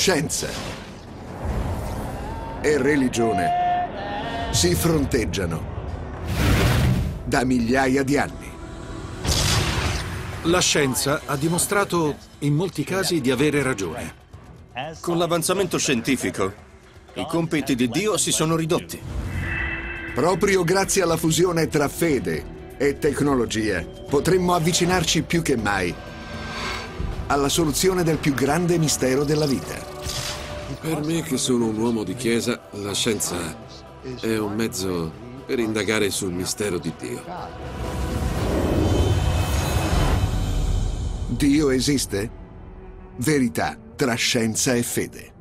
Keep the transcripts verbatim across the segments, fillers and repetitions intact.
Scienza e religione si fronteggiano da migliaia di anni. La scienza ha dimostrato in molti casi di avere ragione. Con l'avanzamento scientifico, i compiti di Dio si sono ridotti. Proprio grazie alla fusione tra fede e tecnologia, potremmo avvicinarci più che mai alla soluzione del più grande mistero della vita. Per me, che sono un uomo di chiesa, la scienza è un mezzo per indagare sul mistero di Dio. Dio esiste? Verità tra scienza e fede.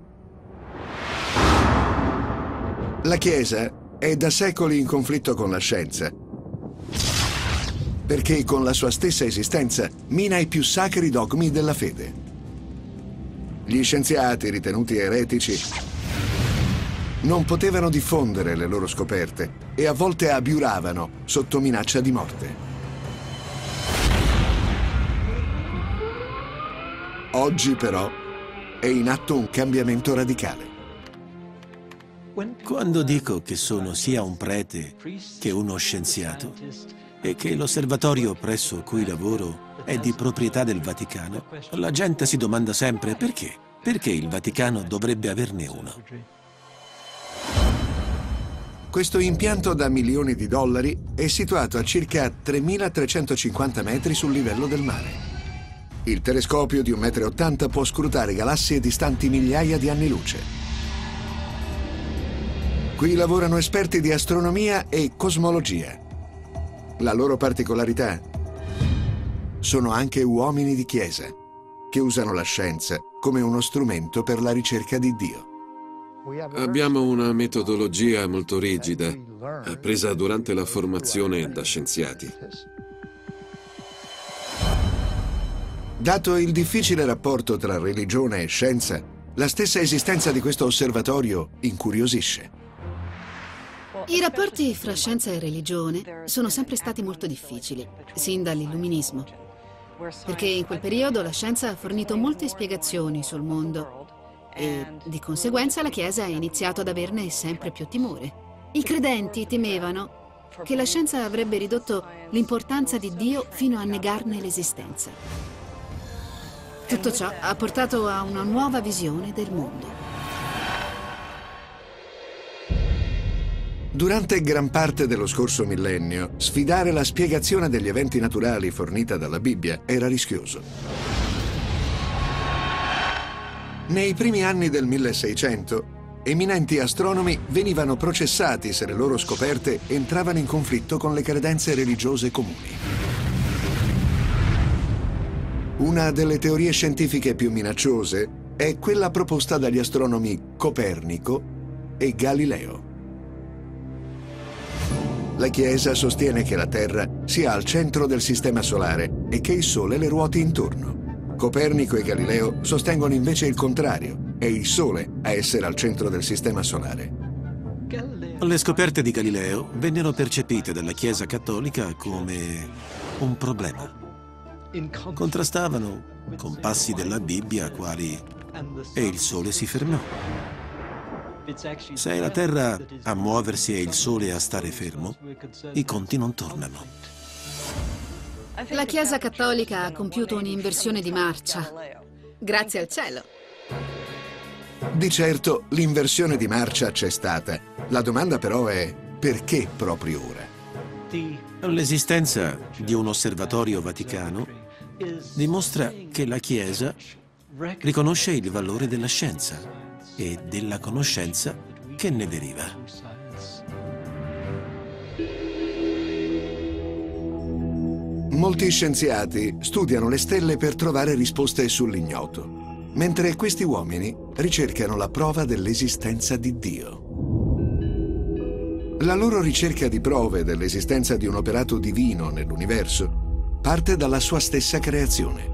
La Chiesa è da secoli in conflitto con la scienza, perché con la sua stessa esistenza mina i più sacri dogmi della fede. Gli scienziati, ritenuti eretici, non potevano diffondere le loro scoperte e a volte abiuravano sotto minaccia di morte. Oggi, però, è in atto un cambiamento radicale. Quando dico che sono sia un prete che uno scienziato e che l'osservatorio presso cui lavoro è di proprietà del Vaticano, la gente si domanda sempre perché. Perché il Vaticano dovrebbe averne uno? Questo impianto da milioni di dollari è situato a circa tremilatrecentocinquanta metri sul livello del mare. Il telescopio di un metro e ottanta può scrutare galassie distanti migliaia di anni luce. Qui lavorano esperti di astronomia e cosmologia. La loro particolarità? Sono anche uomini di chiesa, che usano la scienza come uno strumento per la ricerca di Dio. Abbiamo una metodologia molto rigida, appresa durante la formazione da scienziati. Dato il difficile rapporto tra religione e scienza, la stessa esistenza di questo osservatorio incuriosisce. I rapporti fra scienza e religione sono sempre stati molto difficili, sin dall'illuminismo, perché in quel periodo la scienza ha fornito molte spiegazioni sul mondo e, di conseguenza, la Chiesa ha iniziato ad averne sempre più timore. I credenti temevano che la scienza avrebbe ridotto l'importanza di Dio fino a negarne l'esistenza. Tutto ciò ha portato a una nuova visione del mondo. Durante gran parte dello scorso millennio, sfidare la spiegazione degli eventi naturali fornita dalla Bibbia era rischioso. Nei primi anni del milleseicento, eminenti astronomi venivano processati se le loro scoperte entravano in conflitto con le credenze religiose comuni. Una delle teorie scientifiche più minacciose è quella proposta dagli astronomi Copernico e Galileo. La Chiesa sostiene che la Terra sia al centro del Sistema Solare e che il Sole le ruoti intorno. Copernico e Galileo sostengono invece il contrario, è il Sole a essere al centro del Sistema Solare. Le scoperte di Galileo vennero percepite dalla Chiesa cattolica come un problema. Contrastavano con passi della Bibbia quali «E il Sole si fermò». Se è la Terra a muoversi e il Sole a stare fermo, i conti non tornano. La Chiesa cattolica ha compiuto un'inversione di marcia. Grazie al cielo. Di certo l'inversione di marcia c'è stata. La domanda però è perché proprio ora? L'esistenza di un osservatorio vaticano dimostra che la Chiesa riconosce il valore della scienza e della conoscenza che ne deriva. Molti scienziati studiano le stelle per trovare risposte sull'ignoto, mentre questi uomini ricercano la prova dell'esistenza di Dio. La loro ricerca di prove dell'esistenza di un operato divino nell'universo parte dalla sua stessa creazione.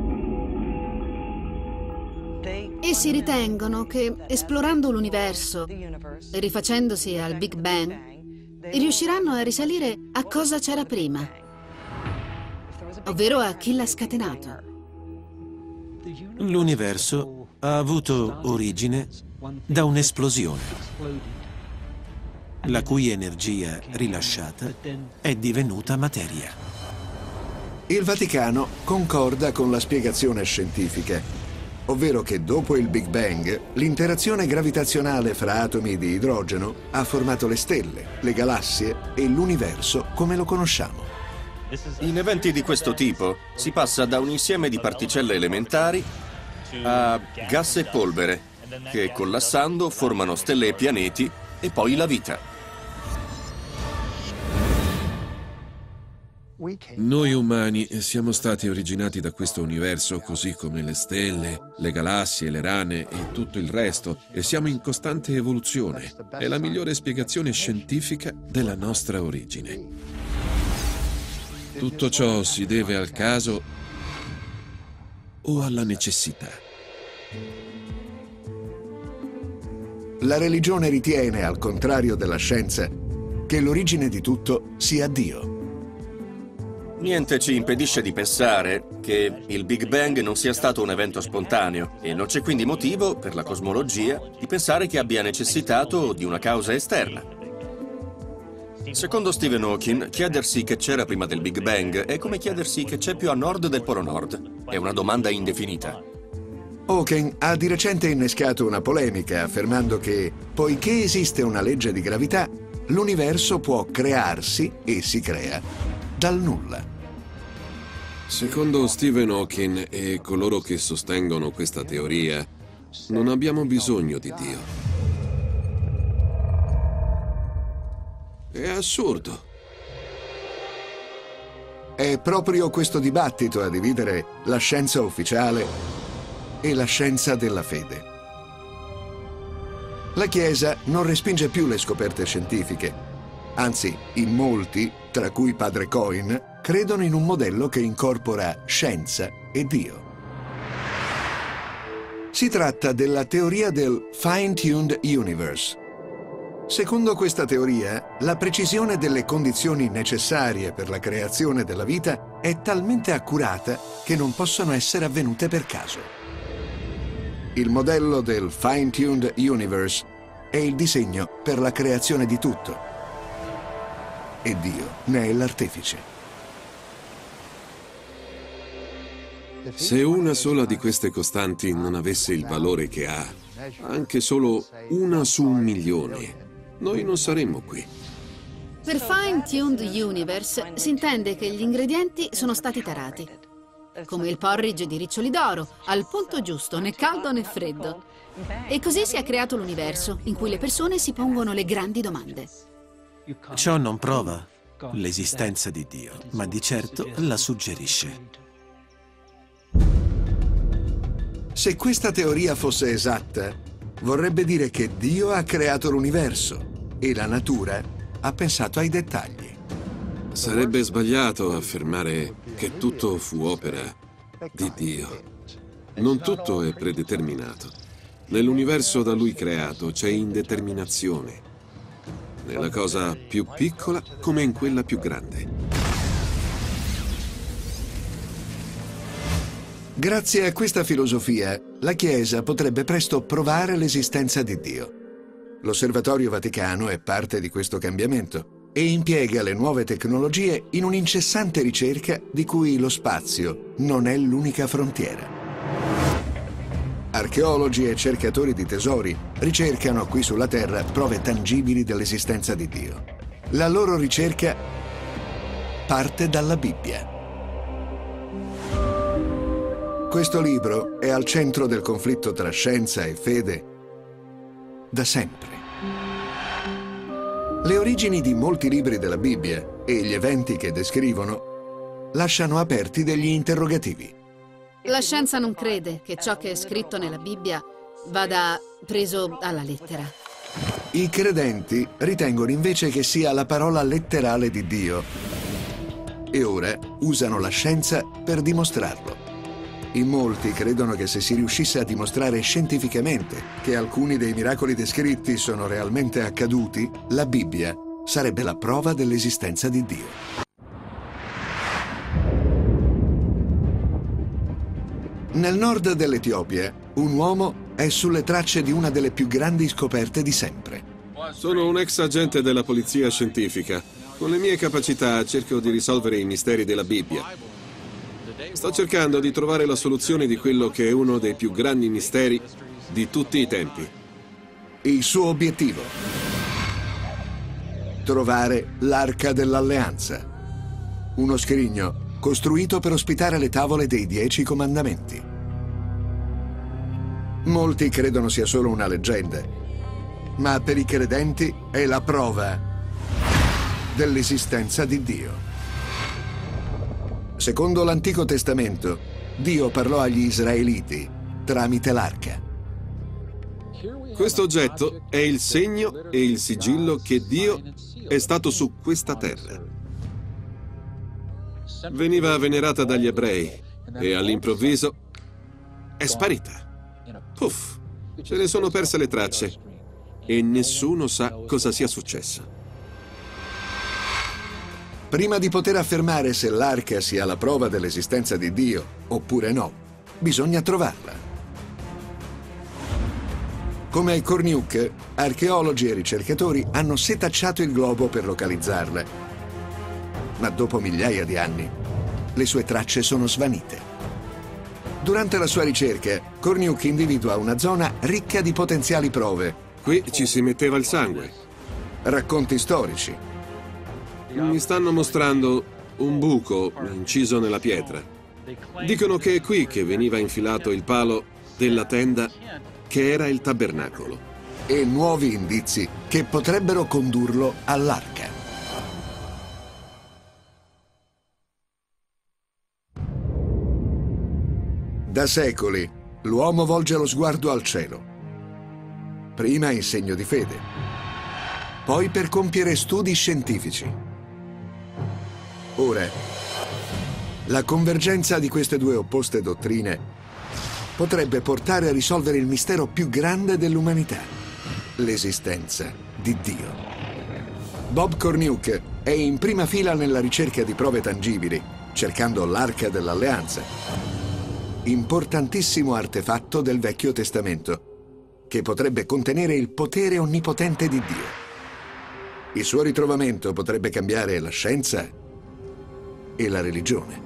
Essi ritengono che, esplorando l'universo e rifacendosi al Big Bang, riusciranno a risalire a cosa c'era prima, ovvero a chi l'ha scatenato. L'universo ha avuto origine da un'esplosione, la cui energia rilasciata è divenuta materia. Il Vaticano concorda con la spiegazione scientifica, ovvero che dopo il Big Bang l'interazione gravitazionale fra atomi di idrogeno ha formato le stelle, le galassie e l'universo come lo conosciamo. In eventi di questo tipo si passa da un insieme di particelle elementari a gas e polvere, che collassando formano stelle e pianeti e poi la vita. Noi umani siamo stati originati da questo universo, così come le stelle, le galassie, le rane e tutto il resto, e siamo in costante evoluzione. È la migliore spiegazione scientifica della nostra origine. Tutto ciò si deve al caso o alla necessità. La religione ritiene, al contrario della scienza, che l'origine di tutto sia Dio. Niente ci impedisce di pensare che il Big Bang non sia stato un evento spontaneo e non c'è quindi motivo, per la cosmologia, di pensare che abbia necessitato di una causa esterna. Secondo Stephen Hawking, chiedersi che c'era prima del Big Bang è come chiedersi che c'è più a nord del Polo Nord. È una domanda indefinita. Hawking ha di recente innescato una polemica affermando che, poiché esiste una legge di gravità, l'universo può crearsi, e si crea, dal nulla. Secondo Stephen Hawking e coloro che sostengono questa teoria, non abbiamo bisogno di Dio. È assurdo. È proprio questo dibattito a dividere la scienza ufficiale e la scienza della fede. La Chiesa non respinge più le scoperte scientifiche. Anzi, in molti, tra cui padre Cohen, credono in un modello che incorpora scienza e Dio. Si tratta della teoria del Fine-Tuned Universe. Secondo questa teoria, la precisione delle condizioni necessarie per la creazione della vita è talmente accurata che non possono essere avvenute per caso. Il modello del Fine-Tuned Universe è il disegno per la creazione di tutto. E Dio ne è l'artefice. Se una sola di queste costanti non avesse il valore che ha, anche solo una su un milione, noi non saremmo qui. Per Fine-Tuned Universe si intende che gli ingredienti sono stati tarati, come il porridge di riccioli d'oro, al punto giusto, né caldo né freddo. E così si è creato l'universo, in cui le persone si pongono le grandi domande. Ciò non prova l'esistenza di Dio, ma di certo la suggerisce. Se questa teoria fosse esatta, vorrebbe dire che Dio ha creato l'universo e la natura ha pensato ai dettagli. Sarebbe sbagliato affermare che tutto fu opera di Dio. Non tutto è predeterminato. Nell'universo da Lui creato c'è indeterminazione. Nella cosa più piccola come in quella più grande. Grazie a questa filosofia, la Chiesa potrebbe presto provare l'esistenza di Dio. L'Osservatorio Vaticano è parte di questo cambiamento e impiega le nuove tecnologie in un'incessante ricerca di cui lo spazio non è l'unica frontiera. Archeologi e cercatori di tesori ricercano qui sulla Terra prove tangibili dell'esistenza di Dio. La loro ricerca parte dalla Bibbia. Questo libro è al centro del conflitto tra scienza e fede da sempre. Le origini di molti libri della Bibbia e gli eventi che descrivono lasciano aperti degli interrogativi. La scienza non crede che ciò che è scritto nella Bibbia vada preso alla lettera. I credenti ritengono invece che sia la parola letterale di Dio e ora usano la scienza per dimostrarlo. In molti credono che se si riuscisse a dimostrare scientificamente che alcuni dei miracoli descritti sono realmente accaduti, la Bibbia sarebbe la prova dell'esistenza di Dio. Nel nord dell'Etiopia, un uomo è sulle tracce di una delle più grandi scoperte di sempre. Sono un ex agente della polizia scientifica. Con le mie capacità cerco di risolvere i misteri della Bibbia. Sto cercando di trovare la soluzione di quello che è uno dei più grandi misteri di tutti i tempi. Il suo obiettivo: trovare l'Arca dell'Alleanza, uno scrigno costruito per ospitare le tavole dei Dieci Comandamenti. Molti credono sia solo una leggenda, ma per i credenti è la prova dell'esistenza di Dio. Secondo l'Antico Testamento, Dio parlò agli Israeliti tramite l'Arca. Questo oggetto è il segno e il sigillo che Dio è stato su questa terra. Veniva venerata dagli ebrei e all'improvviso è sparita. Puff, se ne sono perse le tracce e nessuno sa cosa sia successo. Prima di poter affermare se l'arca sia la prova dell'esistenza di Dio oppure no, bisogna trovarla. Come ai Korniuk, archeologi e ricercatori hanno setacciato il globo per localizzarla. Ma dopo migliaia di anni, le sue tracce sono svanite. Durante la sua ricerca, Korniuk individua una zona ricca di potenziali prove. Qui ci si metteva il sangue. Racconti storici. Mi stanno mostrando un buco inciso nella pietra. Dicono che è qui che veniva infilato il palo della tenda che era il tabernacolo. E nuovi indizi che potrebbero condurlo all'arca. Da secoli, l'uomo volge lo sguardo al cielo. Prima in segno di fede, poi per compiere studi scientifici. Ora, la convergenza di queste due opposte dottrine potrebbe portare a risolvere il mistero più grande dell'umanità, l'esistenza di Dio. Bob Korniuk è in prima fila nella ricerca di prove tangibili, cercando l'Arca dell'Alleanza, importantissimo artefatto del Vecchio Testamento, che potrebbe contenere il potere onnipotente di Dio. Il suo ritrovamento potrebbe cambiare la scienza e la religione.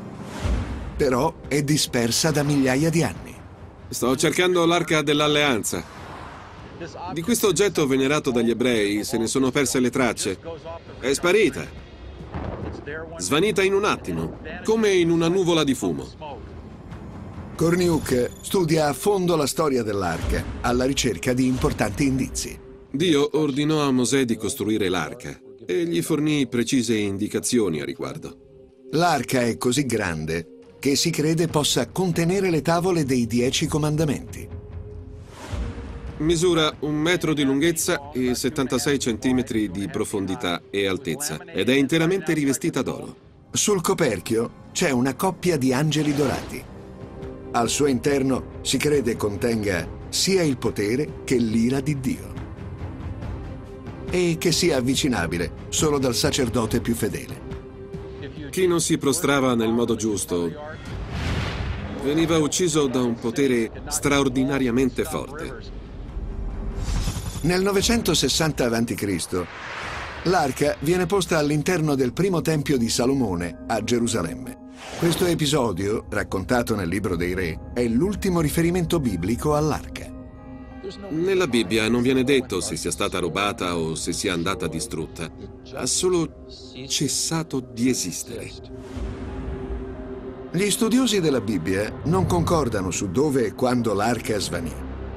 Però è dispersa da migliaia di anni. Sto cercando l'Arca dell'Alleanza. Di questo oggetto venerato dagli ebrei se ne sono perse le tracce. È sparita. Svanita in un attimo, come in una nuvola di fumo. Korniuk studia a fondo la storia dell'arca, alla ricerca di importanti indizi. Dio ordinò a Mosè di costruire l'arca e gli fornì precise indicazioni a riguardo. L'arca è così grande che si crede possa contenere le tavole dei Dieci Comandamenti. Misura un metro di lunghezza e settantasei centimetri di profondità e altezza ed è interamente rivestita d'oro. Sul coperchio c'è una coppia di angeli dorati. Al suo interno si crede contenga sia il potere che l'ira di Dio e che sia avvicinabile solo dal sacerdote più fedele. Chi non si prostrava nel modo giusto veniva ucciso da un potere straordinariamente forte. Nel novecentosessanta avanti Cristo, l'arca viene posta all'interno del primo tempio di Salomone a Gerusalemme. Questo episodio, raccontato nel Libro dei Re, è l'ultimo riferimento biblico all'arca. Nella Bibbia non viene detto se sia stata rubata o se sia andata distrutta. Ha solo cessato di esistere. Gli studiosi della Bibbia non concordano su dove e quando l'arca svanì.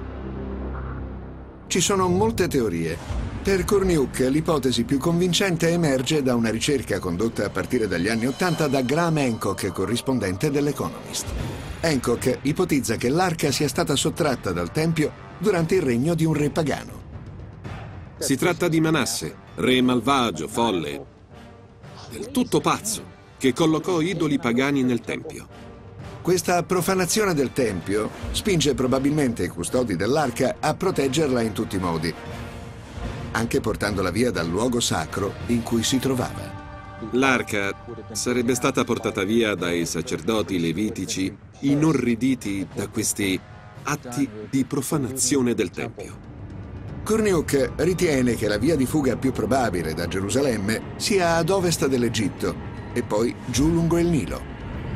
Ci sono molte teorie. Per Korniuk l'ipotesi più convincente emerge da una ricerca condotta a partire dagli anni Ottanta da Graham Hancock, corrispondente dell'Economist. Hancock ipotizza che l'arca sia stata sottratta dal tempio durante il regno di un re pagano. Si tratta di Manasse, re malvagio, folle, del tutto pazzo, che collocò idoli pagani nel tempio. Questa profanazione del tempio spinge probabilmente i custodi dell'arca a proteggerla in tutti i modi, anche portandola via dal luogo sacro in cui si trovava. L'arca sarebbe stata portata via dai sacerdoti levitici inorriditi da questi atti di profanazione del Tempio. Korniuk ritiene che la via di fuga più probabile da Gerusalemme sia ad ovest dell'Egitto e poi giù lungo il Nilo.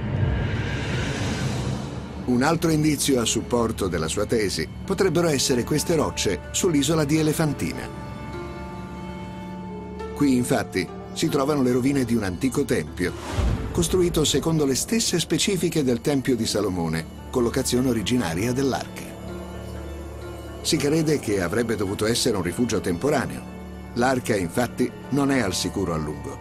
Un altro indizio a supporto della sua tesi potrebbero essere queste rocce sull'isola di Elefantina. Qui, infatti, si trovano le rovine di un antico tempio, costruito secondo le stesse specifiche del Tempio di Salomone, collocazione originaria dell'arca. Si crede che avrebbe dovuto essere un rifugio temporaneo. L'arca, infatti, non è al sicuro a lungo.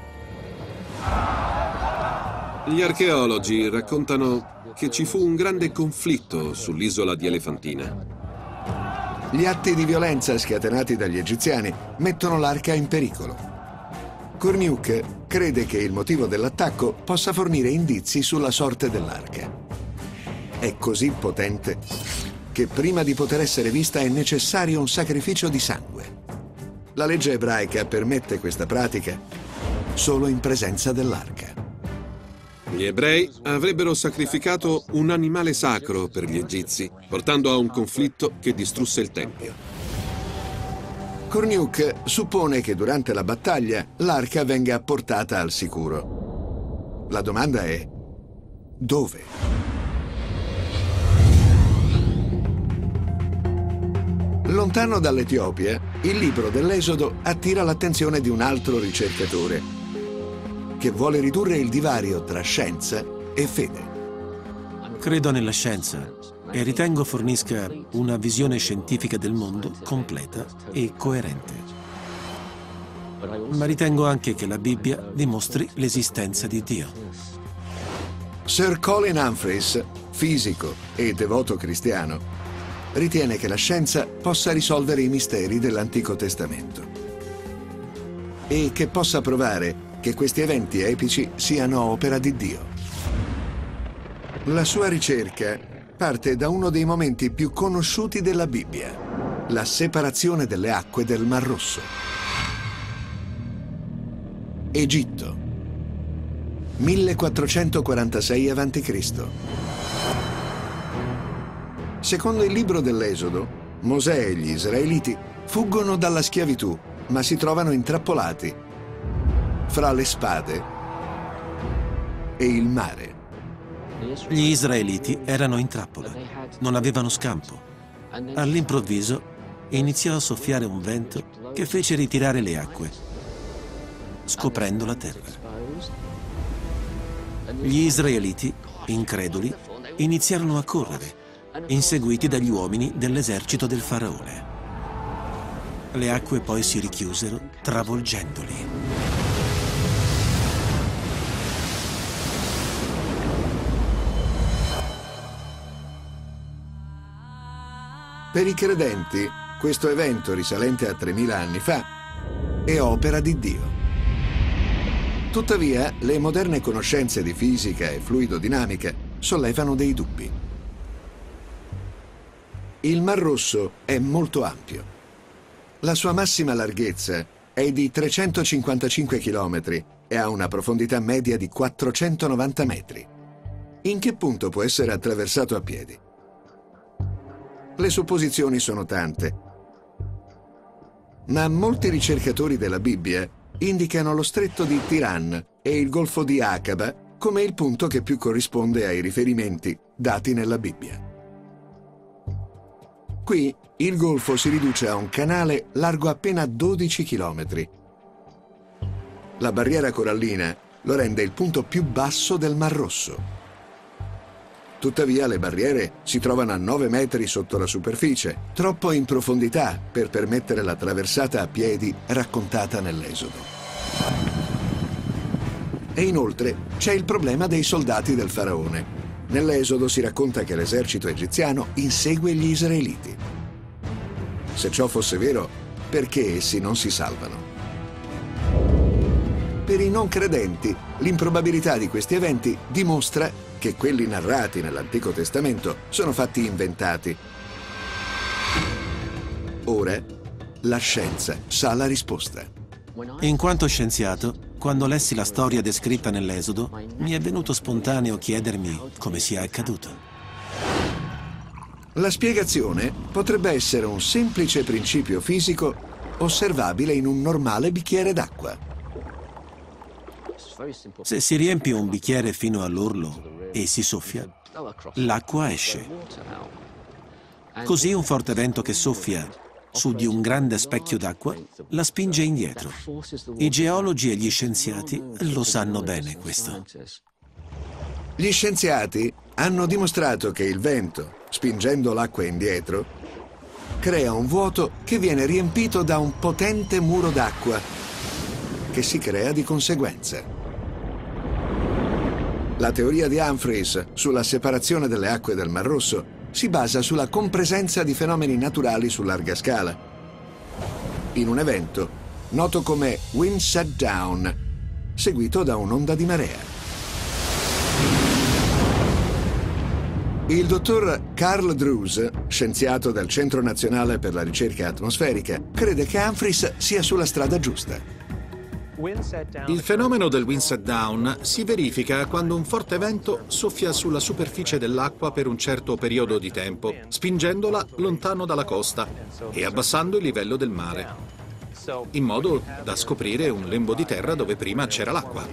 Gli archeologi raccontano che ci fu un grande conflitto sull'isola di Elefantina. Gli atti di violenza scatenati dagli egiziani mettono l'arca in pericolo. Korniuk crede che il motivo dell'attacco possa fornire indizi sulla sorte dell'arca. È così potente che prima di poter essere vista è necessario un sacrificio di sangue. La legge ebraica permette questa pratica solo in presenza dell'arca. Gli ebrei avrebbero sacrificato un animale sacro per gli egizi, portando a un conflitto che distrusse il Tempio. Korniuk suppone che durante la battaglia l'arca venga portata al sicuro. La domanda è: dove? Lontano dall'Etiopia, il libro dell'Esodo attira l'attenzione di un altro ricercatore che vuole ridurre il divario tra scienza e fede. Credo nella scienza e ritengo fornisca una visione scientifica del mondo completa e coerente. Ma ritengo anche che la Bibbia dimostri l'esistenza di Dio. Sir Colin Humphreys, fisico e devoto cristiano, ritiene che la scienza possa risolvere i misteri dell'Antico Testamento e che possa provare che questi eventi epici siano opera di Dio. La sua ricerca parte da uno dei momenti più conosciuti della Bibbia, la separazione delle acque del Mar Rosso. Egitto, millequattrocentoquarantasei avanti Cristo Secondo il libro dell'Esodo, Mosè e gli Israeliti fuggono dalla schiavitù, ma si trovano intrappolati fra le spade e il mare. Gli israeliti erano in trappola, non avevano scampo. All'improvviso iniziò a soffiare un vento che fece ritirare le acque, scoprendo la terra. Gli israeliti, increduli, iniziarono a correre, inseguiti dagli uomini dell'esercito del faraone. Le acque poi si richiusero, travolgendoli. Per i credenti, questo evento risalente a tremila anni fa è opera di Dio. Tuttavia, le moderne conoscenze di fisica e fluidodinamica sollevano dei dubbi. Il Mar Rosso è molto ampio. La sua massima larghezza è di trecentocinquantacinque chilometri e ha una profondità media di quattrocentonovanta metri. In che punto può essere attraversato a piedi? Le supposizioni sono tante, ma molti ricercatori della Bibbia indicano lo stretto di Tiran e il golfo di Aqaba come il punto che più corrisponde ai riferimenti dati nella Bibbia. Qui il golfo si riduce a un canale largo appena dodici chilometri. La barriera corallina lo rende il punto più basso del Mar Rosso. Tuttavia le barriere si trovano a nove metri sotto la superficie, troppo in profondità per permettere la traversata a piedi raccontata nell'Esodo. E inoltre c'è il problema dei soldati del faraone. Nell'Esodo si racconta che l'esercito egiziano insegue gli israeliti. Se ciò fosse vero, perché essi non si salvano? Per i non credenti, l'improbabilità di questi eventi dimostra che quelli narrati nell'Antico Testamento sono fatti inventati. Ora, la scienza sa la risposta. In quanto scienziato, quando lessi la storia descritta nell'Esodo, mi è venuto spontaneo chiedermi come sia accaduto. La spiegazione potrebbe essere un semplice principio fisico osservabile in un normale bicchiere d'acqua. Se si riempie un bicchiere fino all'orlo e si soffia, l'acqua esce. Così un forte vento che soffia su di un grande specchio d'acqua la spinge indietro. I geologi e gli scienziati lo sanno bene questo. Gli scienziati hanno dimostrato che il vento, spingendo l'acqua indietro, crea un vuoto che viene riempito da un potente muro d'acqua che si crea di conseguenza. La teoria di Humphreys sulla separazione delle acque del Mar Rosso si basa sulla compresenza di fenomeni naturali su larga scala, in un evento noto come wind set down, seguito da un'onda di marea. Il dottor Carl Drews, scienziato del Centro Nazionale per la Ricerca Atmosferica, crede che Humphreys sia sulla strada giusta. Il fenomeno del wind set down si verifica quando un forte vento soffia sulla superficie dell'acqua per un certo periodo di tempo, spingendola lontano dalla costa e abbassando il livello del mare, in modo da scoprire un lembo di terra dove prima c'era l'acqua.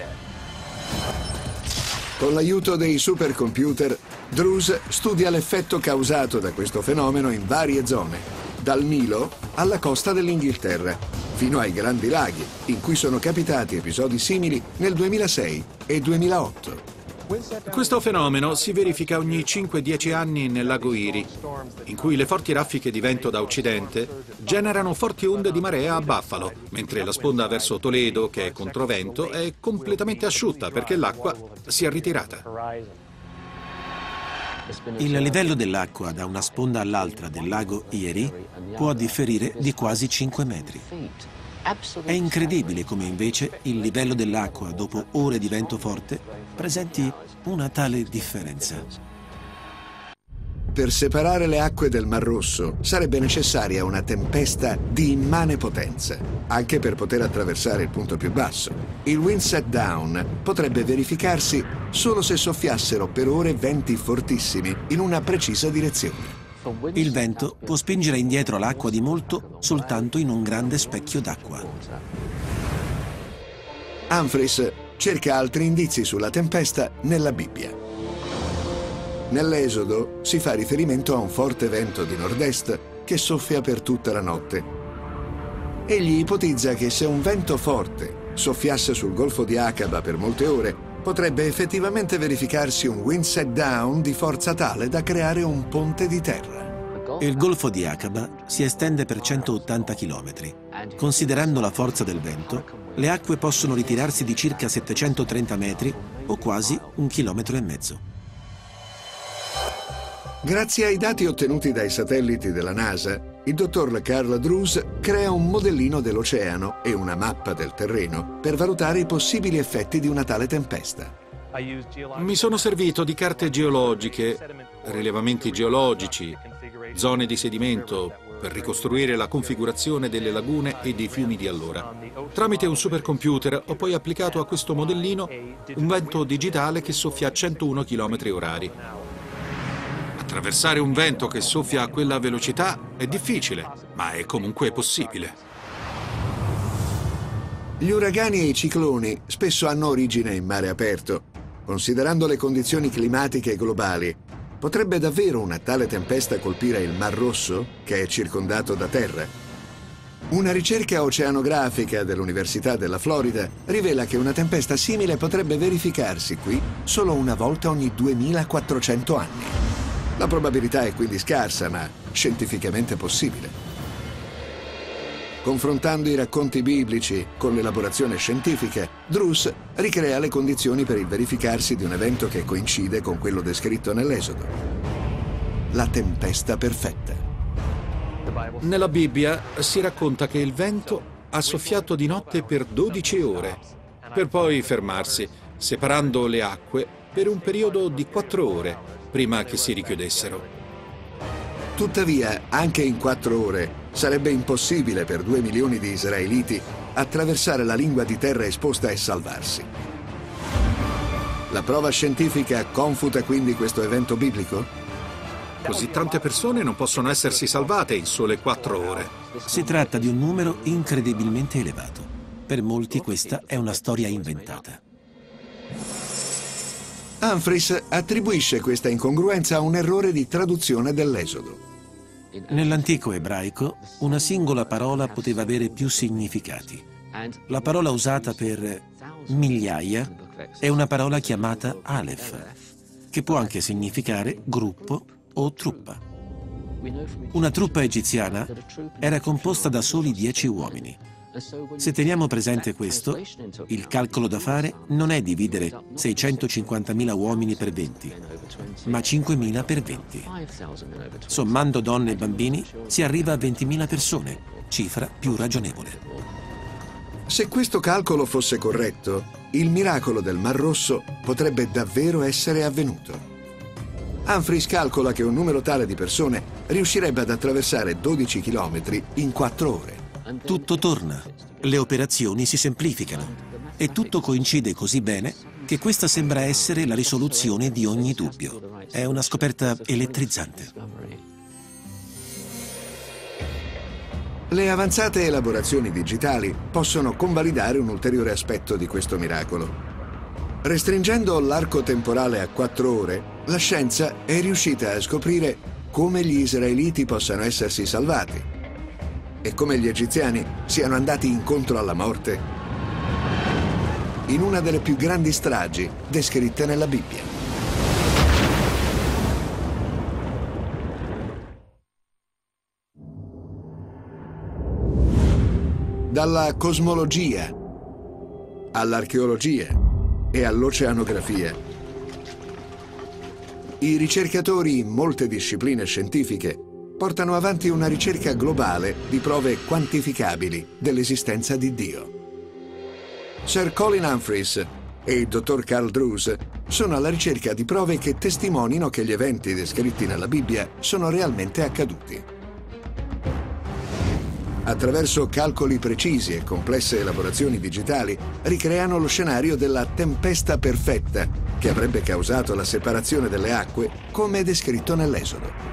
Con l'aiuto dei supercomputer, Drews studia l'effetto causato da questo fenomeno in varie zone, dal Nilo alla costa dell'Inghilterra, fino ai Grandi Laghi, in cui sono capitati episodi simili nel duemilasei e duemilaotto. Questo fenomeno si verifica ogni cinque dieci anni nel lago Erie, in cui le forti raffiche di vento da occidente generano forti onde di marea a Buffalo, mentre la sponda verso Toledo, che è controvento, è completamente asciutta perché l'acqua si è ritirata. Il livello dell'acqua da una sponda all'altra del lago Erie può differire di quasi cinque metri. È incredibile come invece il livello dell'acqua dopo ore di vento forte presenti una tale differenza. Per separare le acque del Mar Rosso sarebbe necessaria una tempesta di immane potenza, anche per poter attraversare il punto più basso. Il wind set down potrebbe verificarsi solo se soffiassero per ore venti fortissimi in una precisa direzione. Il vento può spingere indietro l'acqua di molto soltanto in un grande specchio d'acqua. Humphreys cerca altri indizi sulla tempesta nella Bibbia. Nell'Esodo si fa riferimento a un forte vento di nord-est che soffia per tutta la notte. Egli ipotizza che se un vento forte soffiasse sul golfo di Aqaba per molte ore, potrebbe effettivamente verificarsi un wind set down di forza tale da creare un ponte di terra. Il golfo di Aqaba si estende per centottanta chilometri. Considerando la forza del vento, le acque possono ritirarsi di circa settecentotrenta metri o quasi un chilometro e mezzo. Grazie ai dati ottenuti dai satelliti della NASA, il dottor Carl Drews crea un modellino dell'oceano e una mappa del terreno per valutare i possibili effetti di una tale tempesta. Mi sono servito di carte geologiche, rilevamenti geologici, zone di sedimento per ricostruire la configurazione delle lagune e dei fiumi di allora. Tramite un supercomputer ho poi applicato a questo modellino un vento digitale che soffia a centouno chilometri orari. Attraversare un vento che soffia a quella velocità è difficile, ma è comunque possibile. Gli uragani e i cicloni spesso hanno origine in mare aperto. Considerando le condizioni climatiche globali, potrebbe davvero una tale tempesta colpire il Mar Rosso, che è circondato da terra? Una ricerca oceanografica dell'Università della Florida rivela che una tempesta simile potrebbe verificarsi qui solo una volta ogni duemilaquattrocento anni. La probabilità è quindi scarsa, ma scientificamente possibile. Confrontando i racconti biblici con l'elaborazione scientifica, Drews ricrea le condizioni per il verificarsi di un evento che coincide con quello descritto nell'Esodo. La tempesta perfetta. Nella Bibbia si racconta che il vento ha soffiato di notte per dodici ore, per poi fermarsi, separando le acque per un periodo di quattro ore, prima che si richiudessero. Tuttavia, anche in quattro ore, sarebbe impossibile per due milioni di israeliti attraversare la lingua di terra esposta e salvarsi. La prova scientifica confuta quindi questo evento biblico? Così tante persone non possono essersi salvate in sole quattro ore. Si tratta di un numero incredibilmente elevato. Per molti questa è una storia inventata. Humphreys attribuisce questa incongruenza a un errore di traduzione dell'Esodo. Nell'antico ebraico, una singola parola poteva avere più significati. La parola usata per migliaia è una parola chiamata Aleph, che può anche significare gruppo o truppa. Una truppa egiziana era composta da soli dieci uomini. Se teniamo presente questo, il calcolo da fare non è dividere seicentocinquantamila uomini per venti, ma cinquemila per venti. Sommando donne e bambini si arriva a ventimila persone, cifra più ragionevole. Se questo calcolo fosse corretto, il miracolo del Mar Rosso potrebbe davvero essere avvenuto. Humphreys calcola che un numero tale di persone riuscirebbe ad attraversare dodici chilometri in quattro ore. Tutto torna, le operazioni si semplificano e tutto coincide così bene che questa sembra essere la risoluzione di ogni dubbio. È una scoperta elettrizzante. Le avanzate elaborazioni digitali possono convalidare un ulteriore aspetto di questo miracolo. Restringendo l'arco temporale a quattro ore, la scienza è riuscita a scoprire come gli israeliti possano essersi salvati e come gli egiziani siano andati incontro alla morte in una delle più grandi stragi descritte nella Bibbia. Dalla cosmologia all'archeologia e all'oceanografia, i ricercatori in molte discipline scientifiche portano avanti una ricerca globale di prove quantificabili dell'esistenza di Dio. Sir Colin Humphreys e il dottor Carl Drews sono alla ricerca di prove che testimonino che gli eventi descritti nella Bibbia sono realmente accaduti. Attraverso calcoli precisi e complesse elaborazioni digitali, ricreano lo scenario della tempesta perfetta che avrebbe causato la separazione delle acque come descritto nell'Esodo.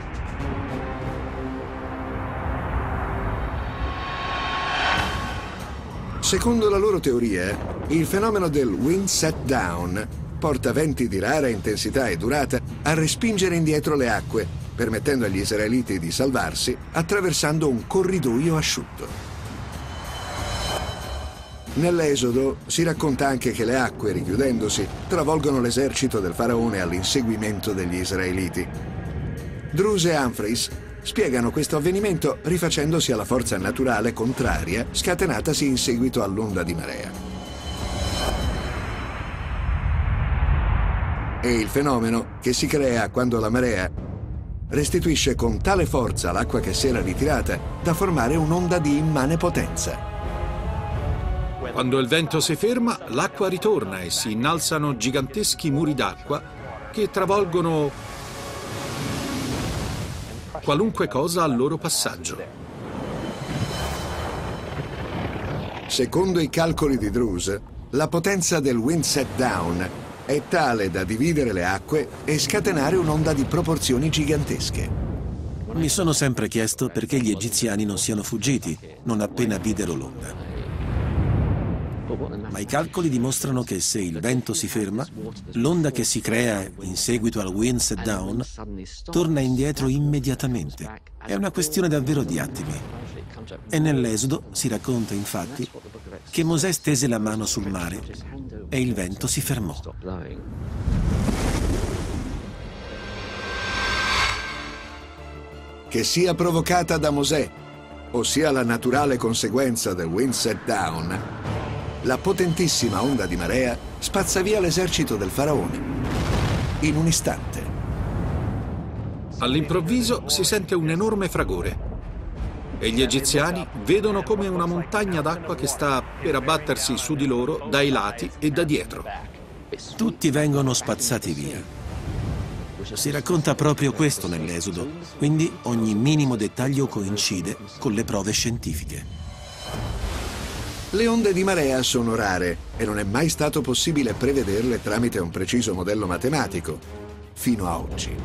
Secondo la loro teoria, il fenomeno del wind set down porta venti di rara intensità e durata a respingere indietro le acque, permettendo agli israeliti di salvarsi attraversando un corridoio asciutto. Nell'Esodo si racconta anche che le acque, richiudendosi, travolgono l'esercito del faraone all'inseguimento degli israeliti. Drews e Humphreys spiegano questo avvenimento rifacendosi alla forza naturale contraria scatenatasi in seguito all'onda di marea. È il fenomeno che si crea quando la marea restituisce con tale forza l'acqua che si era ritirata da formare un'onda di immane potenza. Quando il vento si ferma, l'acqua ritorna e si innalzano giganteschi muri d'acqua che travolgono qualunque cosa al loro passaggio. Secondo i calcoli di Drews, la potenza del wind set down è tale da dividere le acque e scatenare un'onda di proporzioni gigantesche. Mi sono sempre chiesto perché gli egiziani non siano fuggiti non appena videro l'onda. Ma i calcoli dimostrano che se il vento si ferma, l'onda che si crea in seguito al wind set down torna indietro immediatamente. È una questione davvero di attimi. E nell'Esodo si racconta infatti che Mosè stese la mano sul mare e il vento si fermò. Che sia provocata da Mosè, ossia la naturale conseguenza del wind set down, la potentissima onda di marea spazza via l'esercito del faraone in un istante. All'improvviso si sente un enorme fragore e gli egiziani vedono come una montagna d'acqua che sta per abbattersi su di loro dai lati e da dietro. Tutti vengono spazzati via. Si racconta proprio questo nell'Esodo, quindi ogni minimo dettaglio coincide con le prove scientifiche. Le onde di marea sono rare e non è mai stato possibile prevederle tramite un preciso modello matematico, fino a oggi.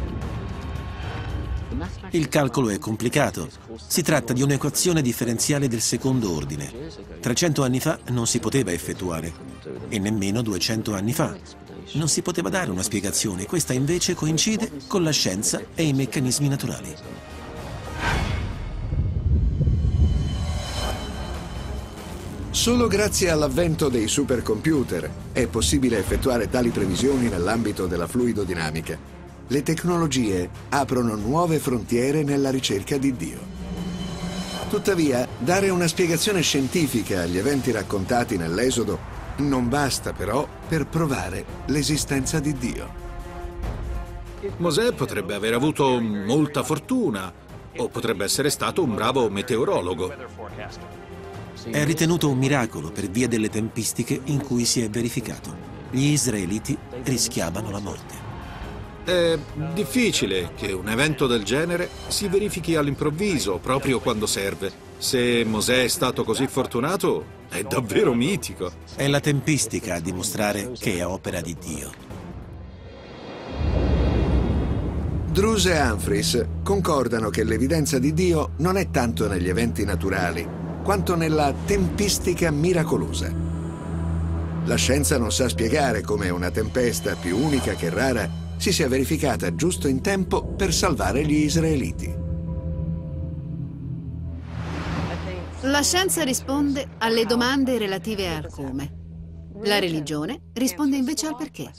Il calcolo è complicato. Si tratta di un'equazione differenziale del secondo ordine. trecento anni fa non si poteva effettuare, e nemmeno duecento anni fa. Non si poteva dare una spiegazione. Questa invece coincide con la scienza e i meccanismi naturali. Solo grazie all'avvento dei supercomputer è possibile effettuare tali previsioni nell'ambito della fluidodinamica. Le tecnologie aprono nuove frontiere nella ricerca di Dio. Tuttavia, dare una spiegazione scientifica agli eventi raccontati nell'Esodo non basta però per provare l'esistenza di Dio. Mosè potrebbe aver avuto molta fortuna o potrebbe essere stato un bravo meteorologo. È ritenuto un miracolo per via delle tempistiche in cui si è verificato. Gli israeliti rischiavano la morte. È difficile che un evento del genere si verifichi all'improvviso, proprio quando serve. Se Mosè è stato così fortunato, è davvero mitico. È la tempistica a dimostrare che è opera di Dio. Drews e Humphreys concordano che l'evidenza di Dio non è tanto negli eventi naturali, quanto nella tempistica miracolosa. La scienza non sa spiegare come una tempesta più unica che rara si sia verificata giusto in tempo per salvare gli israeliti. La scienza risponde alle domande relative al come. La religione risponde invece al perché.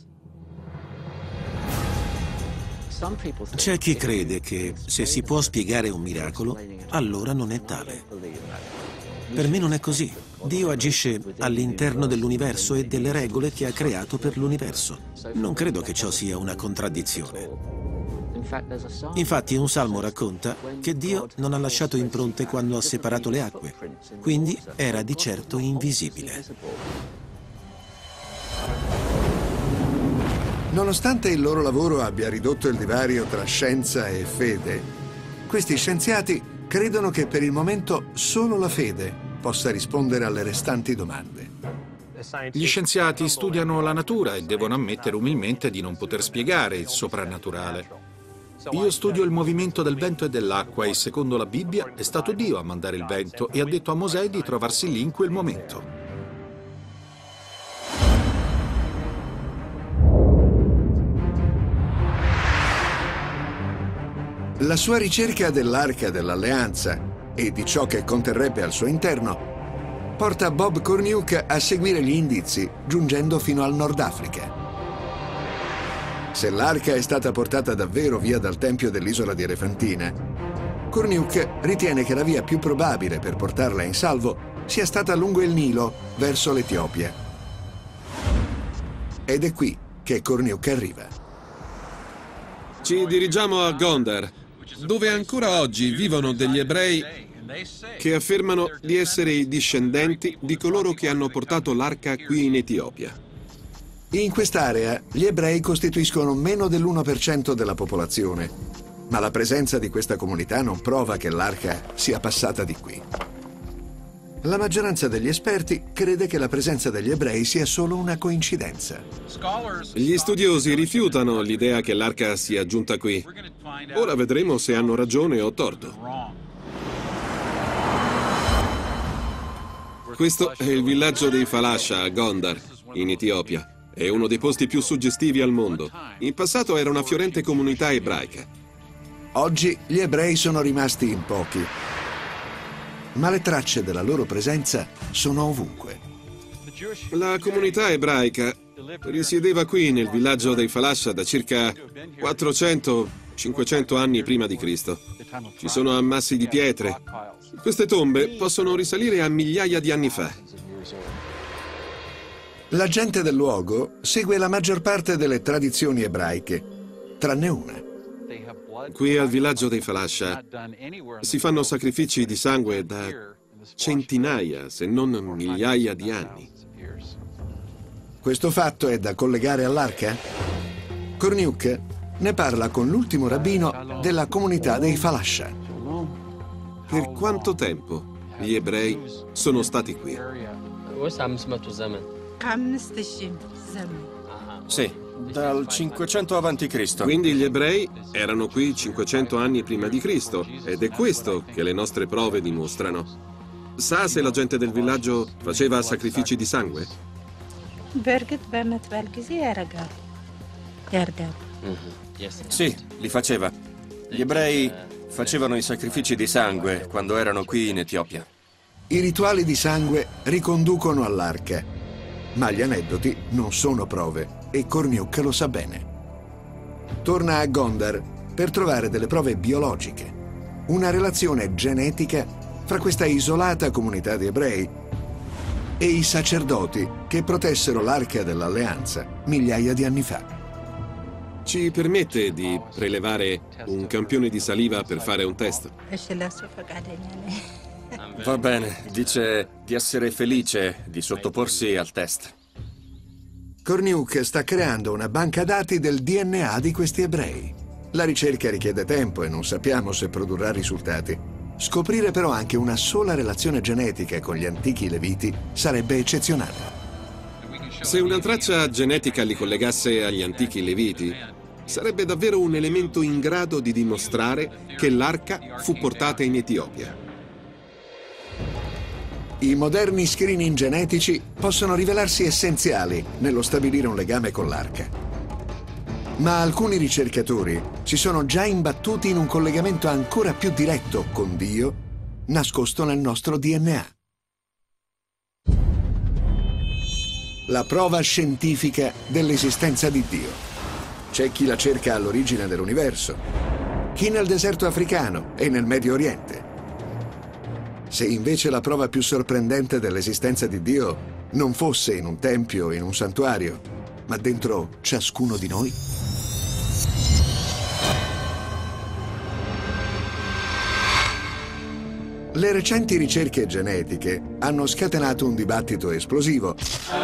C'è chi crede che se si può spiegare un miracolo, allora non è tale. Per me non è così. Dio agisce all'interno dell'universo e delle regole che ha creato per l'universo. Non credo che ciò sia una contraddizione. Infatti un salmo racconta che Dio non ha lasciato impronte quando ha separato le acque, quindi era di certo invisibile. Nonostante il loro lavoro abbia ridotto il divario tra scienza e fede, questi scienziati credono che per il momento solo la fede possa rispondere alle restanti domande. Gli scienziati studiano la natura e devono ammettere umilmente di non poter spiegare il soprannaturale. Io studio il movimento del vento e dell'acqua e secondo la Bibbia è stato Dio a mandare il vento e ha detto a Mosè di trovarsi lì in quel momento. La sua ricerca dell'Arca dell'Alleanza e di ciò che conterrebbe al suo interno porta Bob Cornuke a seguire gli indizi, giungendo fino al Nord Africa. Se l'Arca è stata portata davvero via dal tempio dell'isola di Elefantina, Cornuke ritiene che la via più probabile per portarla in salvo sia stata lungo il Nilo, verso l'Etiopia. Ed è qui che Cornuke arriva. Ci dirigiamo a Gondar, dove ancora oggi vivono degli ebrei che affermano di essere i discendenti di coloro che hanno portato l'arca qui in Etiopia. In quest'area gli ebrei costituiscono meno dell'uno per cento della popolazione, ma la presenza di questa comunità non prova che l'arca sia passata di qui. La maggioranza degli esperti crede che la presenza degli ebrei sia solo una coincidenza. Gli studiosi rifiutano l'idea che l'arca sia giunta qui. Ora vedremo se hanno ragione o torto. Questo è il villaggio dei Falasha a Gondar, in Etiopia. È uno dei posti più suggestivi al mondo. In passato era una fiorente comunità ebraica. Oggi gli ebrei sono rimasti in pochi, ma le tracce della loro presenza sono ovunque. La comunità ebraica risiedeva qui nel villaggio dei Falasha da circa quattrocento cinquecento anni prima di Cristo. Ci sono ammassi di pietre. Queste tombe possono risalire a migliaia di anni fa. La gente del luogo segue la maggior parte delle tradizioni ebraiche, tranne una. Qui al villaggio dei Falasha si fanno sacrifici di sangue da centinaia, se non migliaia di anni. Questo fatto è da collegare all'arca? Cornuke ne parla con l'ultimo rabbino della comunità dei Falasha. Per quanto tempo gli ebrei sono stati qui. Sì, dal cinquecento avanti Cristo. Quindi gli ebrei erano qui cinquecento anni prima di Cristo, ed è questo che le nostre prove dimostrano. Sa se la gente del villaggio faceva sacrifici di sangue? Sì, li faceva. Gli ebrei facevano i sacrifici di sangue quando erano qui in Etiopia. I rituali di sangue riconducono all'arca, ma gli aneddoti non sono prove e Corniuk lo sa bene. Torna a Gondar per trovare delle prove biologiche, una relazione genetica fra questa isolata comunità di ebrei e i sacerdoti che protessero l'arca dell'alleanza migliaia di anni fa. Ci permette di prelevare un campione di saliva per fare un test? Va bene, dice di essere felice di sottoporsi al test. Corniuk sta creando una banca dati del D N A di questi ebrei. La ricerca richiede tempo e non sappiamo se produrrà risultati. Scoprire però anche una sola relazione genetica con gli antichi Leviti sarebbe eccezionale. Se una traccia genetica li collegasse agli antichi Leviti, sarebbe davvero un elemento in grado di dimostrare che l'arca fu portata in Etiopia. I moderni screening genetici possono rivelarsi essenziali nello stabilire un legame con l'arca. Ma alcuni ricercatori si sono già imbattuti in un collegamento ancora più diretto con Dio, nascosto nel nostro D N A. La prova scientifica dell'esistenza di Dio. C'è chi la cerca all'origine dell'universo, chi nel deserto africano e nel Medio Oriente. Se invece la prova più sorprendente dell'esistenza di Dio non fosse in un tempio o in un santuario, ma dentro ciascuno di noi? Le recenti ricerche genetiche hanno scatenato un dibattito esplosivo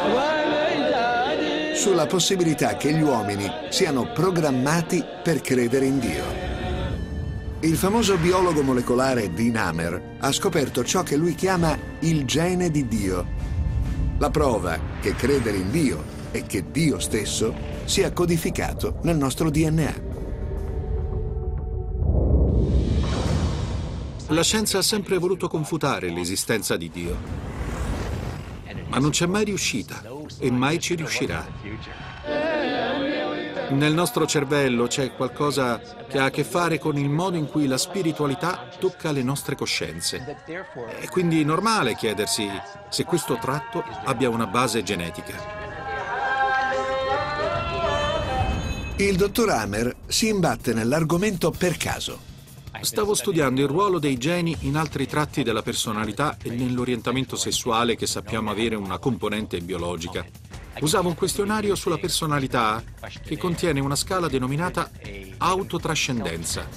sulla possibilità che gli uomini siano programmati per credere in Dio. Il famoso biologo molecolare Dean Hamer ha scoperto ciò che lui chiama il gene di Dio, la prova che credere in Dio e che Dio stesso sia codificato nel nostro D N A. La scienza ha sempre voluto confutare l'esistenza di Dio, ma non c'è mai riuscita e mai ci riuscirà. Nel nostro cervello c'è qualcosa che ha a che fare con il modo in cui la spiritualità tocca le nostre coscienze. È quindi normale chiedersi se questo tratto abbia una base genetica. Il dottor Hamer si imbatte nell'argomento per caso. Stavo studiando il ruolo dei geni in altri tratti della personalità e nell'orientamento sessuale che sappiamo avere una componente biologica. Usavo un questionario sulla personalità che contiene una scala denominata autotrascendenza.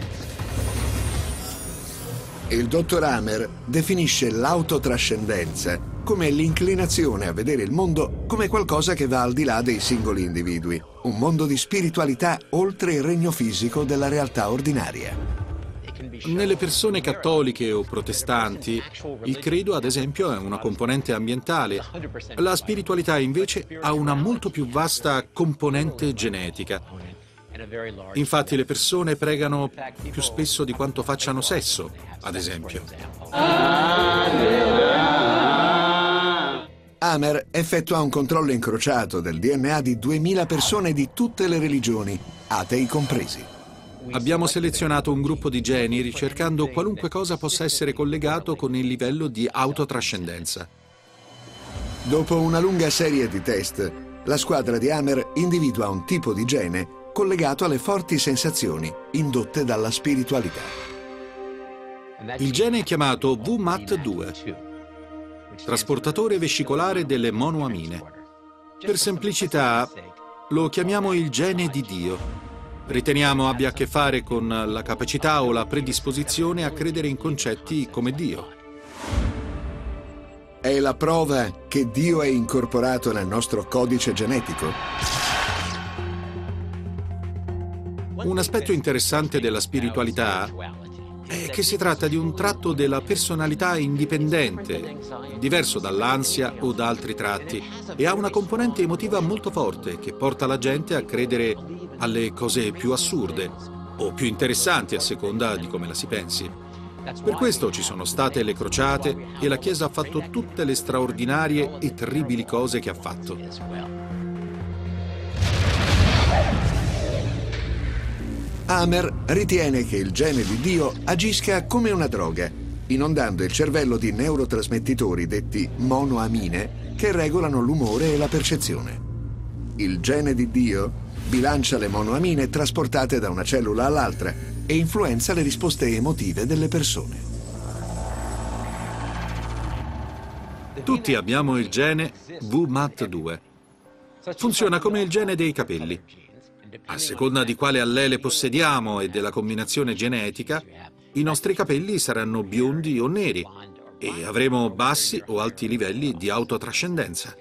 Il dottor Hamer definisce l'autotrascendenza come l'inclinazione a vedere il mondo come qualcosa che va al di là dei singoli individui, un mondo di spiritualità oltre il regno fisico della realtà ordinaria. Nelle persone cattoliche o protestanti, il credo, ad esempio, è una componente ambientale. La spiritualità, invece, ha una molto più vasta componente genetica. Infatti, le persone pregano più spesso di quanto facciano sesso, ad esempio. Hamer effettua un controllo incrociato del D N A di duemila persone di tutte le religioni, atei compresi. Abbiamo selezionato un gruppo di geni ricercando qualunque cosa possa essere collegato con il livello di autotrascendenza. Dopo una lunga serie di test, la squadra di Hamer individua un tipo di gene collegato alle forti sensazioni indotte dalla spiritualità. Il gene è chiamato V M A T due, trasportatore vescicolare delle monoamine. Per semplicità lo chiamiamo il gene di Dio. Riteniamo abbia a che fare con la capacità o la predisposizione a credere in concetti come Dio. È la prova che Dio è incorporato nel nostro codice genetico. Un aspetto interessante della spiritualità è che si tratta di un tratto della personalità indipendente, diverso dall'ansia o da altri tratti, e ha una componente emotiva molto forte che porta la gente a credere alle cose più assurde o più interessanti a seconda di come la si pensi. Per questo ci sono state le crociate e la Chiesa ha fatto tutte le straordinarie e terribili cose che ha fatto. Hammer ritiene che il gene di Dio agisca come una droga, inondando il cervello di neurotrasmettitori detti monoamine che regolano l'umore e la percezione. Il gene di Dio bilancia le monoamine trasportate da una cellula all'altra e influenza le risposte emotive delle persone. Tutti abbiamo il gene V M A T due. Funziona come il gene dei capelli. A seconda di quale allele possediamo e della combinazione genetica, i nostri capelli saranno biondi o neri e avremo bassi o alti livelli di autotrascendenza.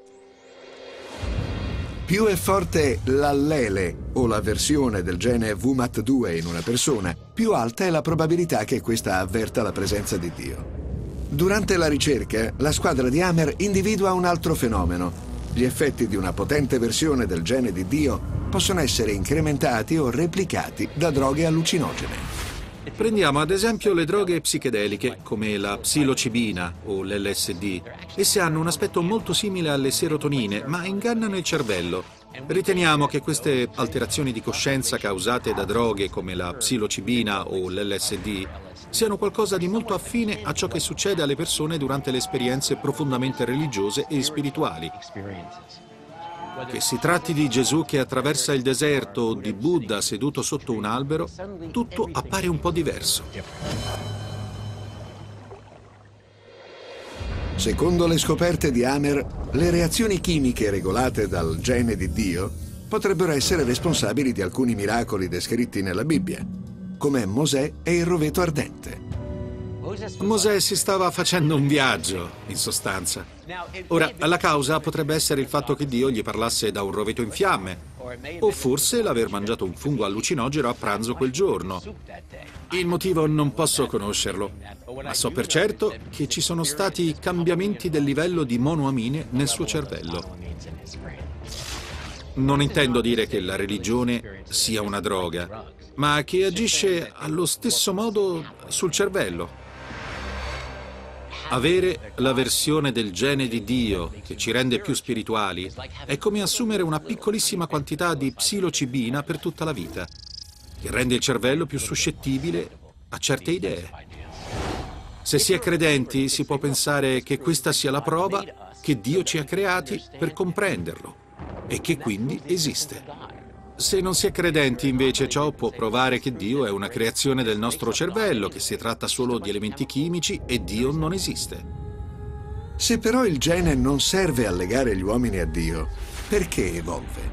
Più è forte l'allele o la versione del gene V M A T due in una persona, più alta è la probabilità che questa avverta la presenza di Dio. Durante la ricerca, la squadra di Hammer individua un altro fenomeno. Gli effetti di una potente versione del gene di Dio possono essere incrementati o replicati da droghe allucinogene. Prendiamo ad esempio le droghe psichedeliche come la psilocibina o l'L S D. Esse hanno un aspetto molto simile alle serotonine, ma ingannano il cervello. Riteniamo che queste alterazioni di coscienza causate da droghe come la psilocibina o l'L S D siano qualcosa di molto affine a ciò che succede alle persone durante le esperienze profondamente religiose e spirituali. Che si tratti di Gesù che attraversa il deserto o di Buddha seduto sotto un albero, tutto appare un po' diverso. Secondo le scoperte di Hammer, le reazioni chimiche regolate dal gene di Dio potrebbero essere responsabili di alcuni miracoli descritti nella Bibbia, come Mosè e il roveto ardente. Mosè si stava facendo un viaggio, in sostanza. Ora, la causa potrebbe essere il fatto che Dio gli parlasse da un roveto in fiamme, o forse l'aver mangiato un fungo allucinogeno a pranzo quel giorno. Il motivo non posso conoscerlo, ma so per certo che ci sono stati cambiamenti del livello di monoamine nel suo cervello. Non intendo dire che la religione sia una droga, ma che agisce allo stesso modo sul cervello. Avere la versione del gene di Dio che ci rende più spirituali è come assumere una piccolissima quantità di psilocibina per tutta la vita, che rende il cervello più suscettibile a certe idee. Se si è credenti, si può pensare che questa sia la prova che Dio ci ha creati per comprenderlo e che quindi esiste. Se non si è credenti, invece, ciò può provare che Dio è una creazione del nostro cervello, che si tratta solo di elementi chimici e Dio non esiste. Se però il gene non serve a legare gli uomini a Dio, perché evolve?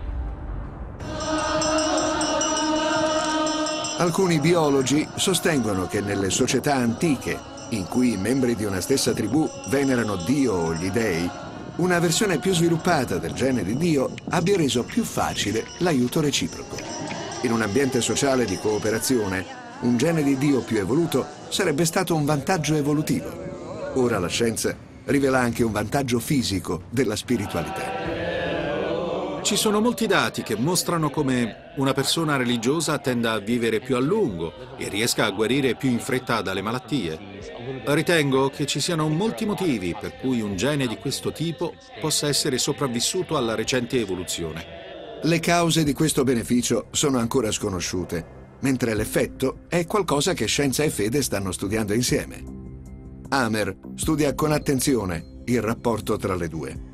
Alcuni biologi sostengono che nelle società antiche, in cui i membri di una stessa tribù venerano Dio o gli dei, una versione più sviluppata del gene di Dio abbia reso più facile l'aiuto reciproco. In un ambiente sociale di cooperazione, un gene di Dio più evoluto sarebbe stato un vantaggio evolutivo. Ora la scienza rivela anche un vantaggio fisico della spiritualità. Ci sono molti dati che mostrano come una persona religiosa tenda a vivere più a lungo e riesca a guarire più in fretta dalle malattie. Ritengo che ci siano molti motivi per cui un gene di questo tipo possa essere sopravvissuto alla recente evoluzione. Le cause di questo beneficio sono ancora sconosciute, mentre l'effetto è qualcosa che scienza e fede stanno studiando insieme. Hammer studia con attenzione il rapporto tra le due.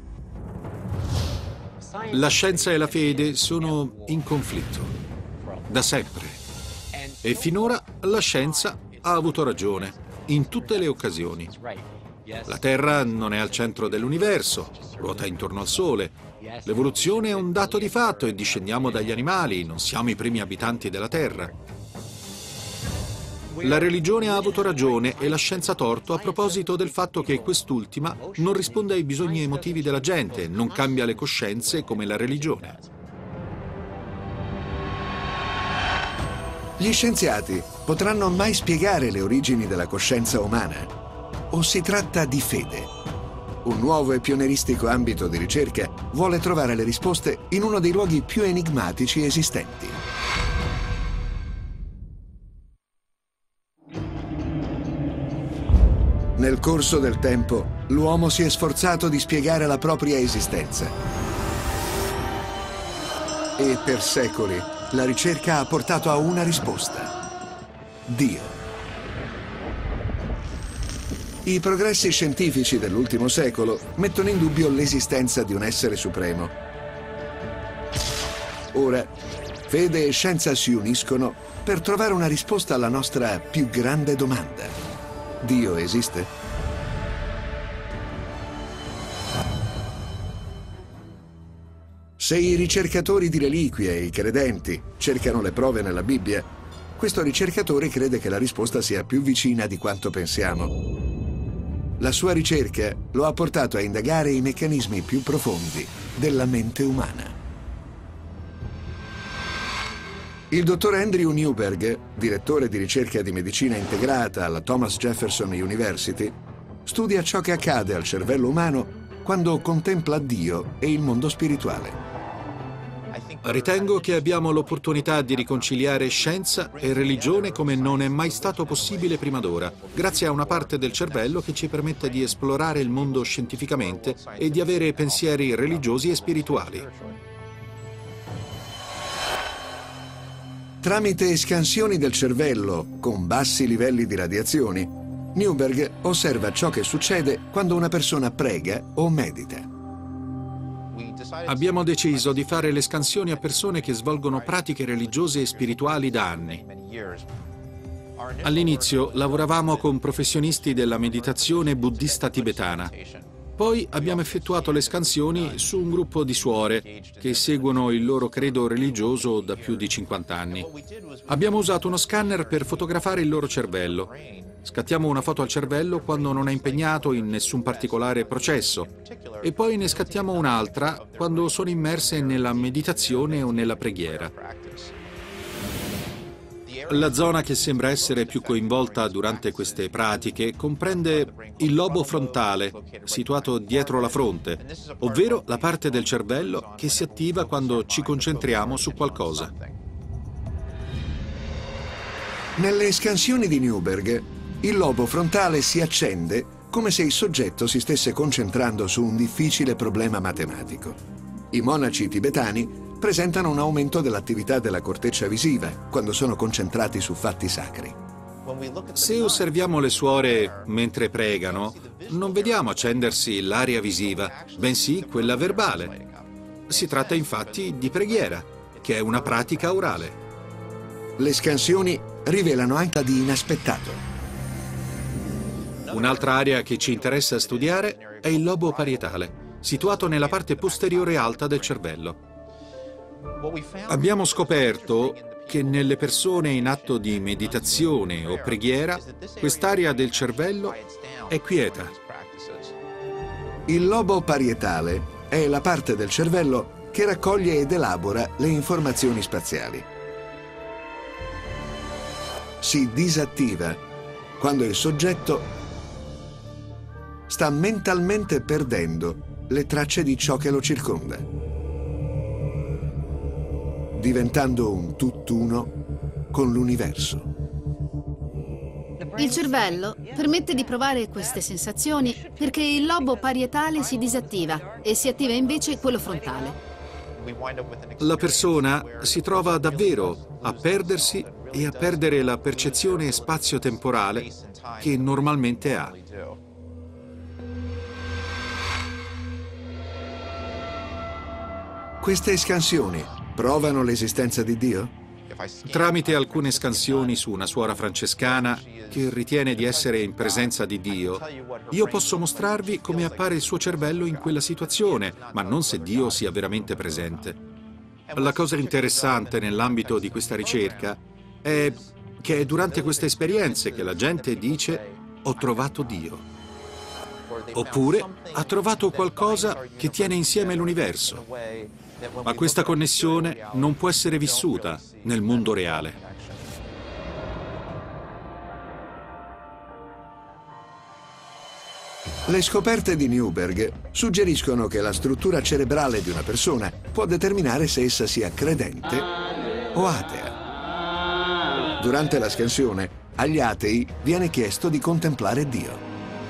La scienza e la fede sono in conflitto, da sempre. E finora la scienza ha avuto ragione, in tutte le occasioni. La Terra non è al centro dell'universo, ruota intorno al Sole. L'evoluzione è un dato di fatto e discendiamo dagli animali, non siamo i primi abitanti della Terra. La religione ha avuto ragione e la scienza torto a proposito del fatto che quest'ultima non risponde ai bisogni emotivi della gente, non cambia le coscienze come la religione. Gli scienziati potranno mai spiegare le origini della coscienza umana? O si tratta di fede? Un nuovo e pionieristico ambito di ricerca vuole trovare le risposte in uno dei luoghi più enigmatici esistenti. Nel corso del tempo, l'uomo si è sforzato di spiegare la propria esistenza. E per secoli la ricerca ha portato a una risposta: Dio. I progressi scientifici dell'ultimo secolo mettono in dubbio l'esistenza di un essere supremo. Ora, fede e scienza si uniscono per trovare una risposta alla nostra più grande domanda: Dio esiste? Se i ricercatori di reliquie e i credenti cercano le prove nella Bibbia, questo ricercatore crede che la risposta sia più vicina di quanto pensiamo. La sua ricerca lo ha portato a indagare i meccanismi più profondi della mente umana. Il dottor Andrew Newberg, direttore di ricerca di medicina integrata alla Thomas Jefferson University, studia ciò che accade al cervello umano quando contempla Dio e il mondo spirituale. Ritengo che abbiamo l'opportunità di riconciliare scienza e religione come non è mai stato possibile prima d'ora, grazie a una parte del cervello che ci permette di esplorare il mondo scientificamente e di avere pensieri religiosi e spirituali. Tramite scansioni del cervello con bassi livelli di radiazioni, Newberg osserva ciò che succede quando una persona prega o medita. Abbiamo deciso di fare le scansioni a persone che svolgono pratiche religiose e spirituali da anni. All'inizio lavoravamo con professionisti della meditazione buddista tibetana. Poi abbiamo effettuato le scansioni su un gruppo di suore che seguono il loro credo religioso da più di cinquanta anni. Abbiamo usato uno scanner per fotografare il loro cervello. Scattiamo una foto al cervello quando non è impegnato in nessun particolare processo e poi ne scattiamo un'altra quando sono immerse nella meditazione o nella preghiera. La zona che sembra essere più coinvolta durante queste pratiche comprende il lobo frontale, situato dietro la fronte, ovvero la parte del cervello che si attiva quando ci concentriamo su qualcosa. Nelle scansioni di Newberg, il lobo frontale si accende come se il soggetto si stesse concentrando su un difficile problema matematico. I monaci tibetani presentano un aumento dell'attività della corteccia visiva quando sono concentrati su fatti sacri. Se osserviamo le suore mentre pregano, non vediamo accendersi l'area visiva, bensì quella verbale. Si tratta infatti di preghiera, che è una pratica orale. Le scansioni rivelano anche di inaspettato. Un'altra area che ci interessa studiare è il lobo parietale, situato nella parte posteriore alta del cervello. Abbiamo scoperto che nelle persone in atto di meditazione o preghiera, quest'area del cervello è quieta. Il lobo parietale è la parte del cervello che raccoglie ed elabora le informazioni spaziali. Si disattiva quando il soggetto sta mentalmente perdendo le tracce di ciò che lo circonda, diventando un tutt'uno con l'universo. Il cervello permette di provare queste sensazioni perché il lobo parietale si disattiva e si attiva invece quello frontale. La persona si trova davvero a perdersi e a perdere la percezione spazio-temporale che normalmente ha. Queste scansioni provano l'esistenza di Dio? Tramite alcune scansioni su una suora francescana che ritiene di essere in presenza di Dio, io posso mostrarvi come appare il suo cervello in quella situazione, ma non se Dio sia veramente presente. La cosa interessante nell'ambito di questa ricerca è che è durante queste esperienze che la gente dice «ho trovato Dio». Oppure ha trovato qualcosa che tiene insieme l'universo. Ma questa connessione non può essere vissuta nel mondo reale. Le scoperte di Newberg suggeriscono che la struttura cerebrale di una persona può determinare se essa sia credente o atea. Durante la scansione, agli atei viene chiesto di contemplare Dio.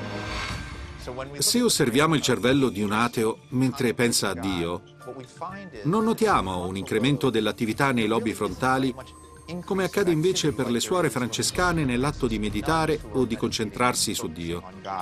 Se osserviamo il cervello di un ateo mentre pensa a Dio, non notiamo un incremento dell'attività nei lobi frontali, come accade invece per le suore francescane nell'atto di meditare o di concentrarsi su Dio.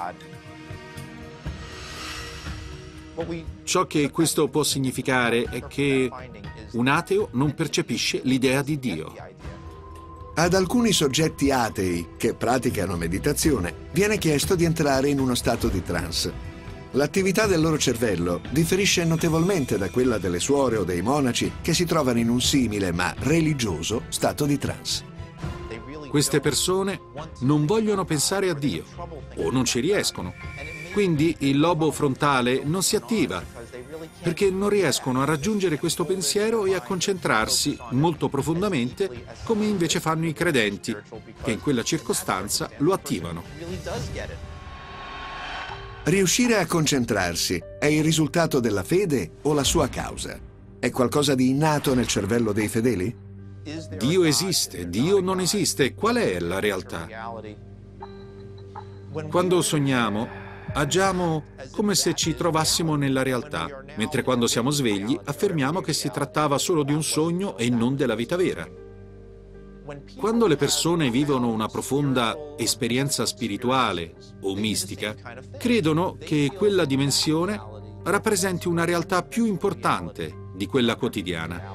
Ciò che questo può significare è che un ateo non percepisce l'idea di Dio. Ad alcuni soggetti atei che praticano meditazione viene chiesto di entrare in uno stato di trance. L'attività del loro cervello differisce notevolmente da quella delle suore o dei monaci che si trovano in un simile ma religioso stato di trance. Queste persone non vogliono pensare a Dio o non ci riescono. Quindi il lobo frontale non si attiva perché non riescono a raggiungere questo pensiero e a concentrarsi molto profondamente come invece fanno i credenti, che in quella circostanza lo attivano. Riuscire a concentrarsi è il risultato della fede o la sua causa? È qualcosa di innato nel cervello dei fedeli? Dio esiste, Dio non esiste. Qual è la realtà? Quando sogniamo, agiamo come se ci trovassimo nella realtà, mentre quando siamo svegli affermiamo che si trattava solo di un sogno e non della vita vera. Quando le persone vivono una profonda esperienza spirituale o mistica, credono che quella dimensione rappresenti una realtà più importante di quella quotidiana.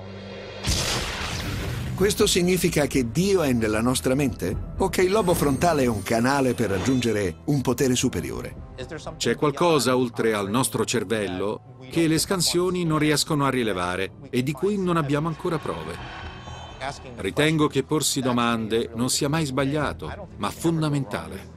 Questo significa che Dio è nella nostra mente? O che il lobo frontale è un canale per raggiungere un potere superiore? C'è qualcosa oltre al nostro cervello che le scansioni non riescono a rilevare e di cui non abbiamo ancora prove. Ritengo che porsi domande non sia mai sbagliato, ma fondamentale.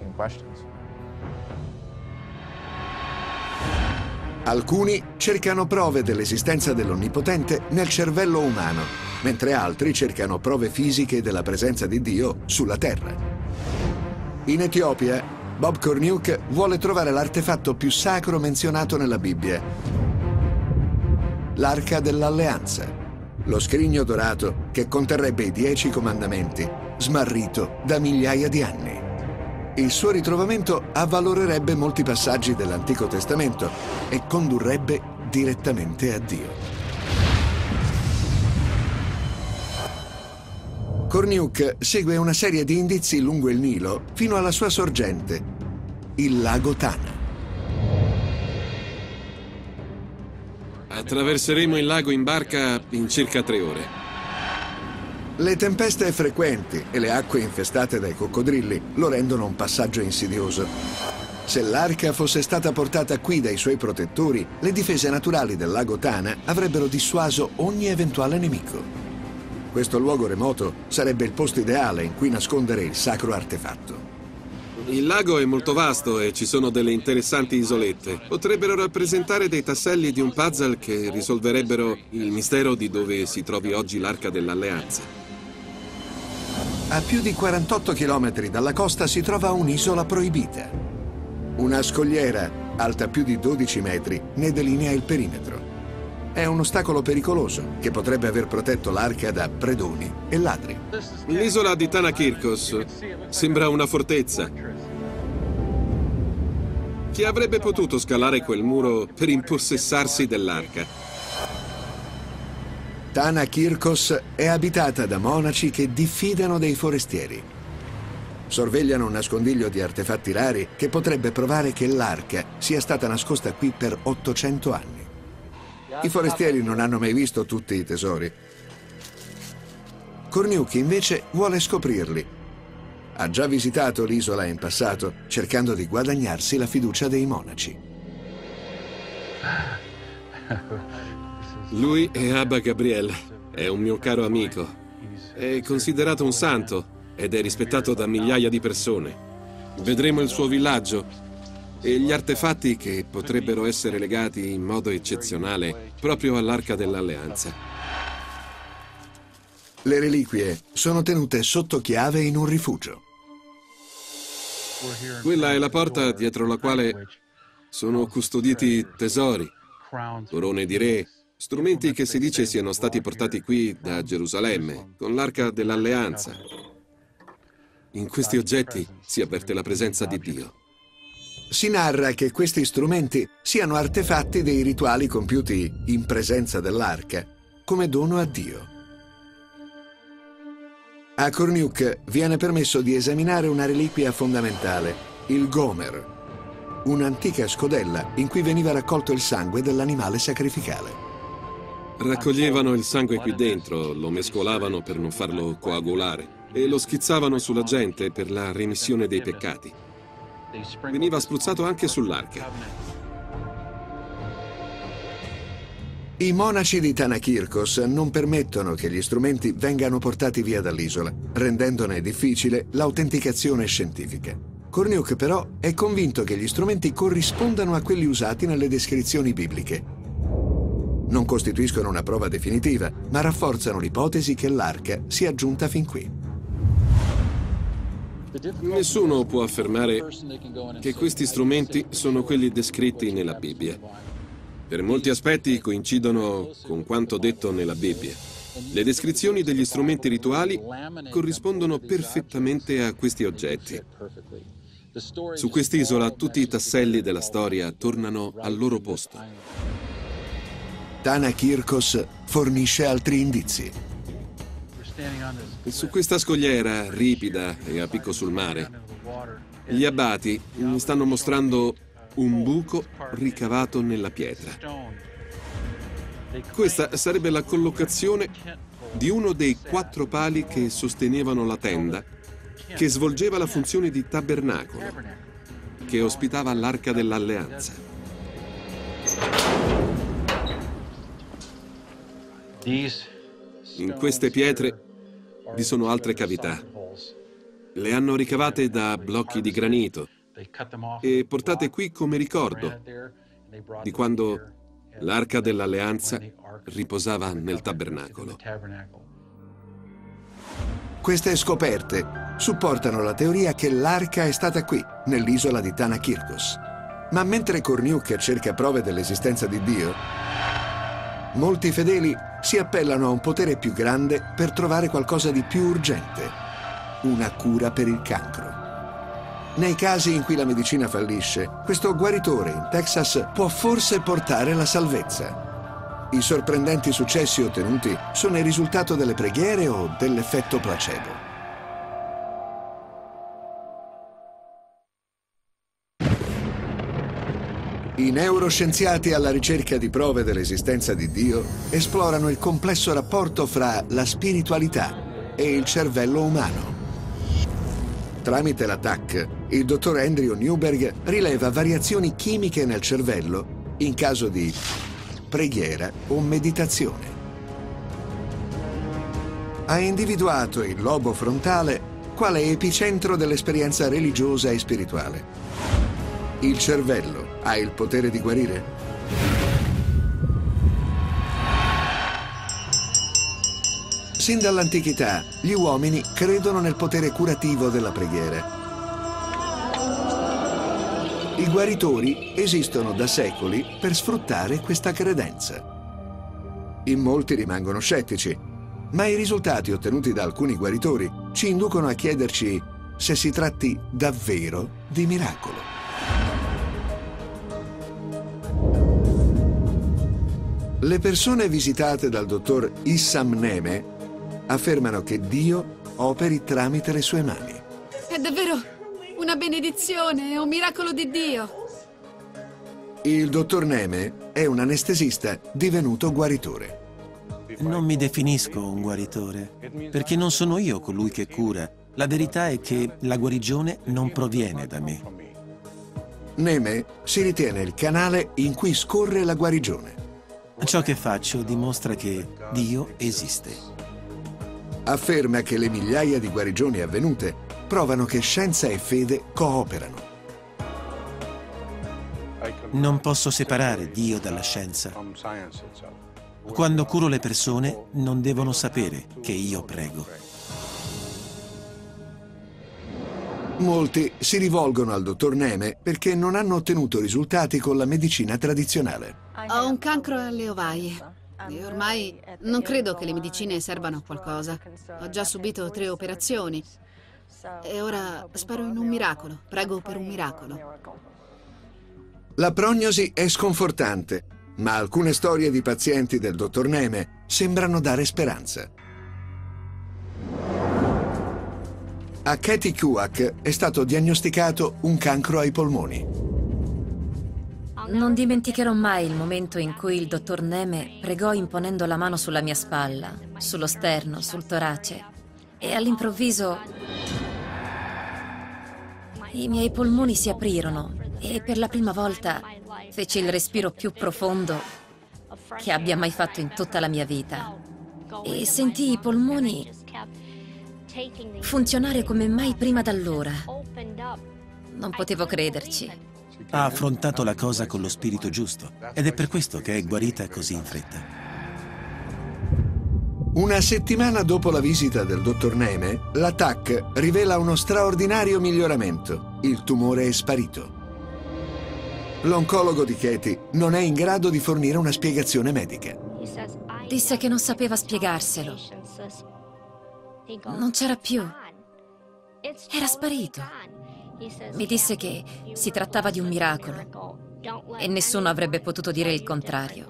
Alcuni cercano prove dell'esistenza dell'Onnipotente nel cervello umano, mentre altri cercano prove fisiche della presenza di Dio sulla Terra. In Etiopia, Bob Cornuke vuole trovare l'artefatto più sacro menzionato nella Bibbia: l'Arca dell'Alleanza, lo scrigno dorato che conterrebbe i Dieci Comandamenti, smarrito da migliaia di anni. Il suo ritrovamento avvalorerebbe molti passaggi dell'Antico Testamento e condurrebbe direttamente a Dio. Cornuke segue una serie di indizi lungo il Nilo fino alla sua sorgente, il lago Tana. Attraverseremo il lago in barca in circa tre ore. Le tempeste frequenti e le acque infestate dai coccodrilli lo rendono un passaggio insidioso. Se l'arca fosse stata portata qui dai suoi protettori, le difese naturali del lago Tana avrebbero dissuaso ogni eventuale nemico. Questo luogo remoto sarebbe il posto ideale in cui nascondere il sacro artefatto. Il lago è molto vasto e ci sono delle interessanti isolette. Potrebbero rappresentare dei tasselli di un puzzle che risolverebbero il mistero di dove si trovi oggi l'Arca dell'Alleanza. A più di quarantotto chilometri dalla costa si trova un'isola proibita. Una scogliera, alta più di dodici metri, ne delinea il perimetro. È un ostacolo pericoloso che potrebbe aver protetto l'arca da predoni e ladri. L'isola di Thanakirkos sembra una fortezza. Chi avrebbe potuto scalare quel muro per impossessarsi dell'arca? Thanakirkos è abitata da monaci che diffidano dei forestieri. Sorvegliano un nascondiglio di artefatti rari che potrebbe provare che l'arca sia stata nascosta qui per ottocento anni. I forestieri non hanno mai visto tutti i tesori. Cornuke invece vuole scoprirli. Ha già visitato l'isola in passato, cercando di guadagnarsi la fiducia dei monaci. Lui è Abba Gabriel, è un mio caro amico. È considerato un santo ed è rispettato da migliaia di persone. Vedremo il suo villaggio e gli artefatti che potrebbero essere legati in modo eccezionale proprio all'Arca dell'Alleanza. Le reliquie sono tenute sotto chiave in un rifugio. Quella è la porta dietro la quale sono custoditi tesori, corone di re, strumenti che si dice siano stati portati qui da Gerusalemme, con l'Arca dell'Alleanza. In questi oggetti si avverte la presenza di Dio. Si narra che questi strumenti siano artefatti dei rituali compiuti in presenza dell'arca, come dono a Dio. A Corniuk viene permesso di esaminare una reliquia fondamentale, il Gomer, un'antica scodella in cui veniva raccolto il sangue dell'animale sacrificale. Raccoglievano il sangue qui dentro, lo mescolavano per non farlo coagulare e lo schizzavano sulla gente per la remissione dei peccati. Veniva spruzzato anche sull'arca. I monaci di Tanakirkos non permettono che gli strumenti vengano portati via dall'isola, rendendone difficile l'autenticazione scientifica. Corniuk però è convinto che gli strumenti corrispondano a quelli usati nelle descrizioni bibliche. Non costituiscono una prova definitiva, ma rafforzano l'ipotesi che l'arca sia giunta fin qui. Nessuno può affermare che questi strumenti sono quelli descritti nella Bibbia. Per molti aspetti coincidono con quanto detto nella Bibbia. Le descrizioni degli strumenti rituali corrispondono perfettamente a questi oggetti. Su quest'isola tutti i tasselli della storia tornano al loro posto. Tanakirkos fornisce altri indizi. Su questa scogliera ripida e a picco sul mare, gli abati mi stanno mostrando un buco ricavato nella pietra. Questa sarebbe la collocazione di uno dei quattro pali che sostenevano la tenda, che svolgeva la funzione di tabernacolo, che ospitava l'Arca dell'Alleanza. In queste pietre vi sono altre cavità. Le hanno ricavate da blocchi di granito e portate qui come ricordo di quando l'Arca dell'Alleanza riposava nel tabernacolo. Queste scoperte supportano la teoria che l'arca è stata qui, nell'isola di Tanakirkos. Ma mentre Corniuk cerca prove dell'esistenza di Dio, molti fedeli si appellano a un potere più grande per trovare qualcosa di più urgente, una cura per il cancro. Nei casi in cui la medicina fallisce, questo guaritore in Texas può forse portare la salvezza. I sorprendenti successi ottenuti sono il risultato delle preghiere o dell'effetto placebo. I neuroscienziati alla ricerca di prove dell'esistenza di Dio esplorano il complesso rapporto fra la spiritualità e il cervello umano. Tramite la T A C, il dottor Andrew Newberg rileva variazioni chimiche nel cervello in caso di preghiera o meditazione. Ha individuato il lobo frontale quale epicentro dell'esperienza religiosa e spirituale. Il cervello ha il potere di guarire? Sin dall'antichità, gli uomini credono nel potere curativo della preghiera. I guaritori esistono da secoli per sfruttare questa credenza. In molti rimangono scettici, ma i risultati ottenuti da alcuni guaritori ci inducono a chiederci se si tratti davvero di miracolo. Le persone visitate dal dottor Issam Neme affermano che Dio operi tramite le sue mani. È davvero una benedizione, è un miracolo di Dio. Il dottor Neme è un anestesista divenuto guaritore. Non mi definisco un guaritore, perché non sono io colui che cura. La verità è che la guarigione non proviene da me. Neme si ritiene il canale in cui scorre la guarigione. Ciò che faccio dimostra che Dio esiste. Afferma che le migliaia di guarigioni avvenute provano che scienza e fede cooperano. Non posso separare Dio dalla scienza. Quando curo le persone, non devono sapere che io prego. Molti si rivolgono al dottor Neme perché non hanno ottenuto risultati con la medicina tradizionale. Ho un cancro alle ovaie e ormai non credo che le medicine servano a qualcosa. Ho già subito tre operazioni e ora spero in un miracolo. Prego per un miracolo. La prognosi è sconfortante, ma alcune storie di pazienti del dottor Neme sembrano dare speranza. A Katie Kuak è stato diagnosticato un cancro ai polmoni. Non dimenticherò mai il momento in cui il dottor Neme pregò imponendo la mano sulla mia spalla, sullo sterno, sul torace, e all'improvviso i miei polmoni si aprirono e per la prima volta feci il respiro più profondo che abbia mai fatto in tutta la mia vita e sentii i polmoni funzionare come mai prima d'allora. Non potevo crederci. Ha affrontato la cosa con lo spirito giusto ed è per questo che è guarita così in fretta. Una settimana dopo la visita del dottor Neme, la T A C rivela uno straordinario miglioramento. Il tumore è sparito. L'oncologo di Katie non è in grado di fornire una spiegazione medica. Disse che non sapeva spiegarselo. Non c'era più. Era sparito. Mi disse che si trattava di un miracolo e nessuno avrebbe potuto dire il contrario.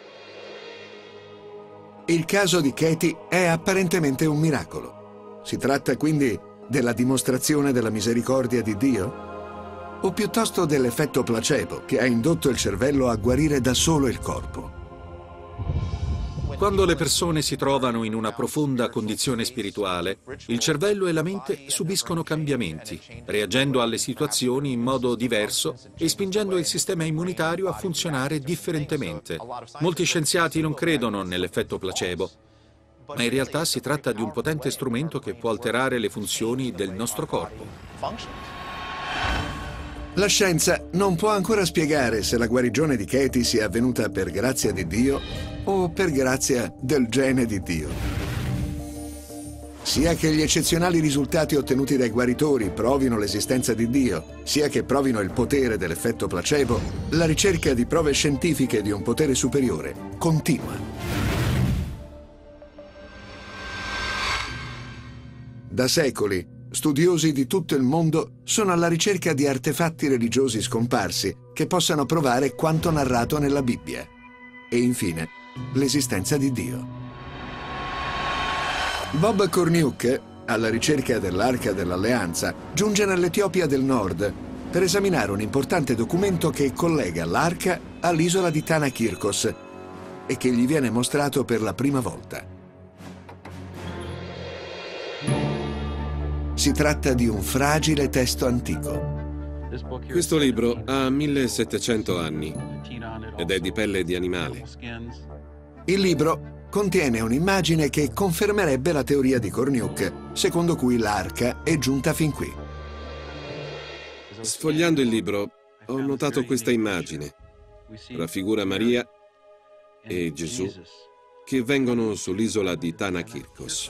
Il caso di Katie è apparentemente un miracolo. Si tratta quindi della dimostrazione della misericordia di Dio? O piuttosto dell'effetto placebo che ha indotto il cervello a guarire da solo il corpo? Quando le persone si trovano in una profonda condizione spirituale, il cervello e la mente subiscono cambiamenti, reagendo alle situazioni in modo diverso e spingendo il sistema immunitario a funzionare differentemente. Molti scienziati non credono nell'effetto placebo, ma in realtà si tratta di un potente strumento che può alterare le funzioni del nostro corpo. La scienza non può ancora spiegare se la guarigione di Katie sia avvenuta per grazia di Dio o per grazia del gene di Dio. Sia che gli eccezionali risultati ottenuti dai guaritori provino l'esistenza di Dio, sia che provino il potere dell'effetto placebo, la ricerca di prove scientifiche di un potere superiore continua. Da secoli, studiosi di tutto il mondo sono alla ricerca di artefatti religiosi scomparsi che possano provare quanto narrato nella Bibbia. E infine, l'esistenza di Dio. Bob Cornuke, alla ricerca dell'Arca dell'Alleanza, giunge nell'Etiopia del Nord per esaminare un importante documento che collega l'Arca all'isola di Tanakirkos e che gli viene mostrato per la prima volta. Si tratta di un fragile testo antico. Questo libro ha millesettecento anni ed è di pelle di animale. Il libro contiene un'immagine che confermerebbe la teoria di Cornuke, secondo cui l'arca è giunta fin qui. Sfogliando il libro ho notato questa immagine. Raffigura Maria e Gesù che vengono sull'isola di Tanakirkos.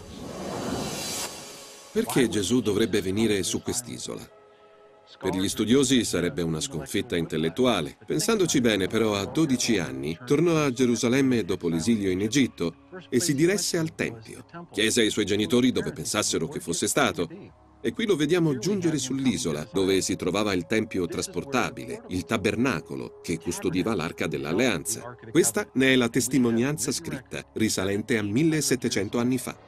Perché Gesù dovrebbe venire su quest'isola? Per gli studiosi sarebbe una sconfitta intellettuale. Pensandoci bene, però, a dodici anni tornò a Gerusalemme dopo l'esilio in Egitto e si diresse al Tempio. Chiese ai suoi genitori dove pensassero che fosse stato. E qui lo vediamo giungere sull'isola, dove si trovava il Tempio trasportabile, il tabernacolo, che custodiva l'Arca dell'Alleanza. Questa ne è la testimonianza scritta, risalente a millesettecento anni fa.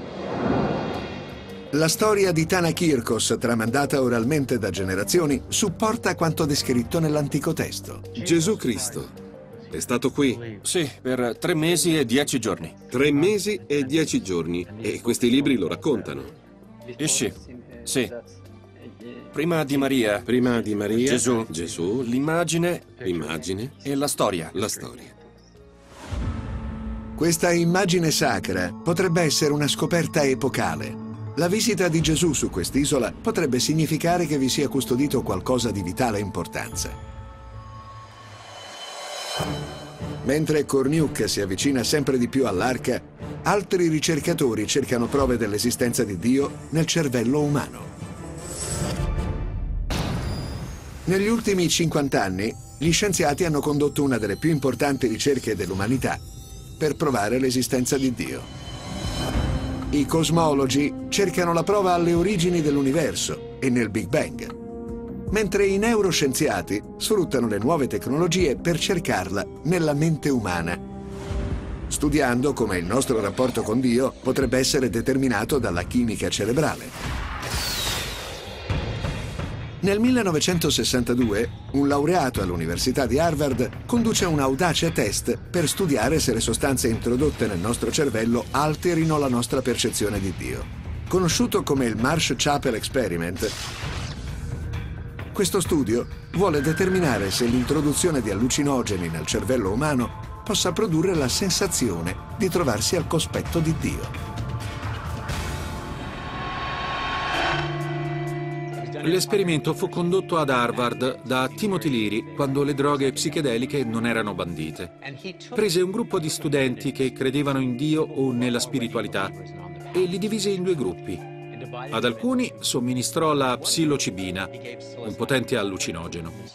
La storia di Tanakirkos, tramandata oralmente da generazioni, supporta quanto descritto nell'antico testo. Gesù Cristo è stato qui? Sì, per tre mesi e dieci giorni. Tre mesi e dieci giorni. E questi libri lo raccontano. Isci, sì. Prima di Maria. Prima di Maria. Gesù. Gesù. L'immagine. L'immagine. E la storia. La storia. Questa immagine sacra potrebbe essere una scoperta epocale. La visita di Gesù su quest'isola potrebbe significare che vi sia custodito qualcosa di vitale importanza. Mentre Cornuke si avvicina sempre di più all'arca, altri ricercatori cercano prove dell'esistenza di Dio nel cervello umano. Negli ultimi cinquanta anni, gli scienziati hanno condotto una delle più importanti ricerche dell'umanità per provare l'esistenza di Dio. I cosmologi cercano la prova alle origini dell'universo e nel Big Bang, mentre i neuroscienziati sfruttano le nuove tecnologie per cercarla nella mente umana, studiando come il nostro rapporto con Dio potrebbe essere determinato dalla chimica cerebrale. Nel millenovecentosessantadue, un laureato all'Università di Harvard conduce un audace test per studiare se le sostanze introdotte nel nostro cervello alterino la nostra percezione di Dio. Conosciuto come il Marsh-Chapel Experiment, questo studio vuole determinare se l'introduzione di allucinogeni nel cervello umano possa produrre la sensazione di trovarsi al cospetto di Dio. L'esperimento fu condotto ad Harvard da Timothy Leary quando le droghe psichedeliche non erano bandite. Prese un gruppo di studenti che credevano in Dio o nella spiritualità e li divise in due gruppi. Ad alcuni somministrò la psilocibina, un potente allucinogeno.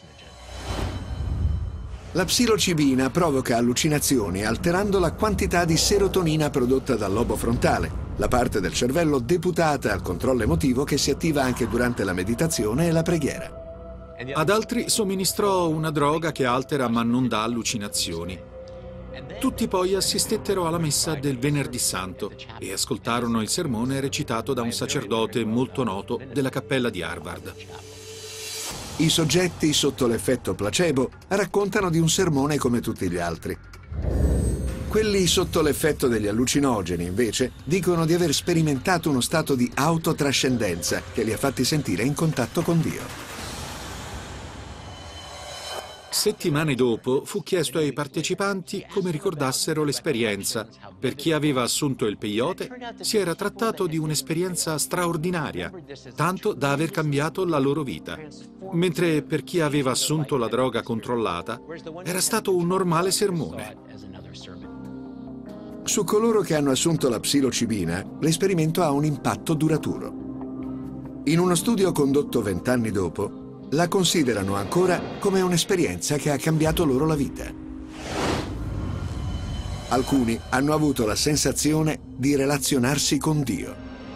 La psilocibina provoca allucinazioni alterando la quantità di serotonina prodotta dal lobo frontale, la parte del cervello deputata al controllo emotivo che si attiva anche durante la meditazione e la preghiera. Ad altri somministrò una droga che altera ma non dà allucinazioni. Tutti poi assistettero alla messa del Venerdì Santo e ascoltarono il sermone recitato da un sacerdote molto noto della cappella di Harvard. I soggetti sotto l'effetto placebo raccontano di un sermone come tutti gli altri. Quelli sotto l'effetto degli allucinogeni, invece, dicono di aver sperimentato uno stato di autotrascendenza che li ha fatti sentire in contatto con Dio. Settimane dopo fu chiesto ai partecipanti come ricordassero l'esperienza. Per chi aveva assunto il peyote si era trattato di un'esperienza straordinaria, tanto da aver cambiato la loro vita. Mentre per chi aveva assunto la droga controllata era stato un normale sermone. Su coloro che hanno assunto la psilocibina, l'esperimento ha un impatto duraturo. In uno studio condotto vent'anni dopo, la considerano ancora come un'esperienza che ha cambiato loro la vita. Alcuni hanno avuto la sensazione di relazionarsi con Dio.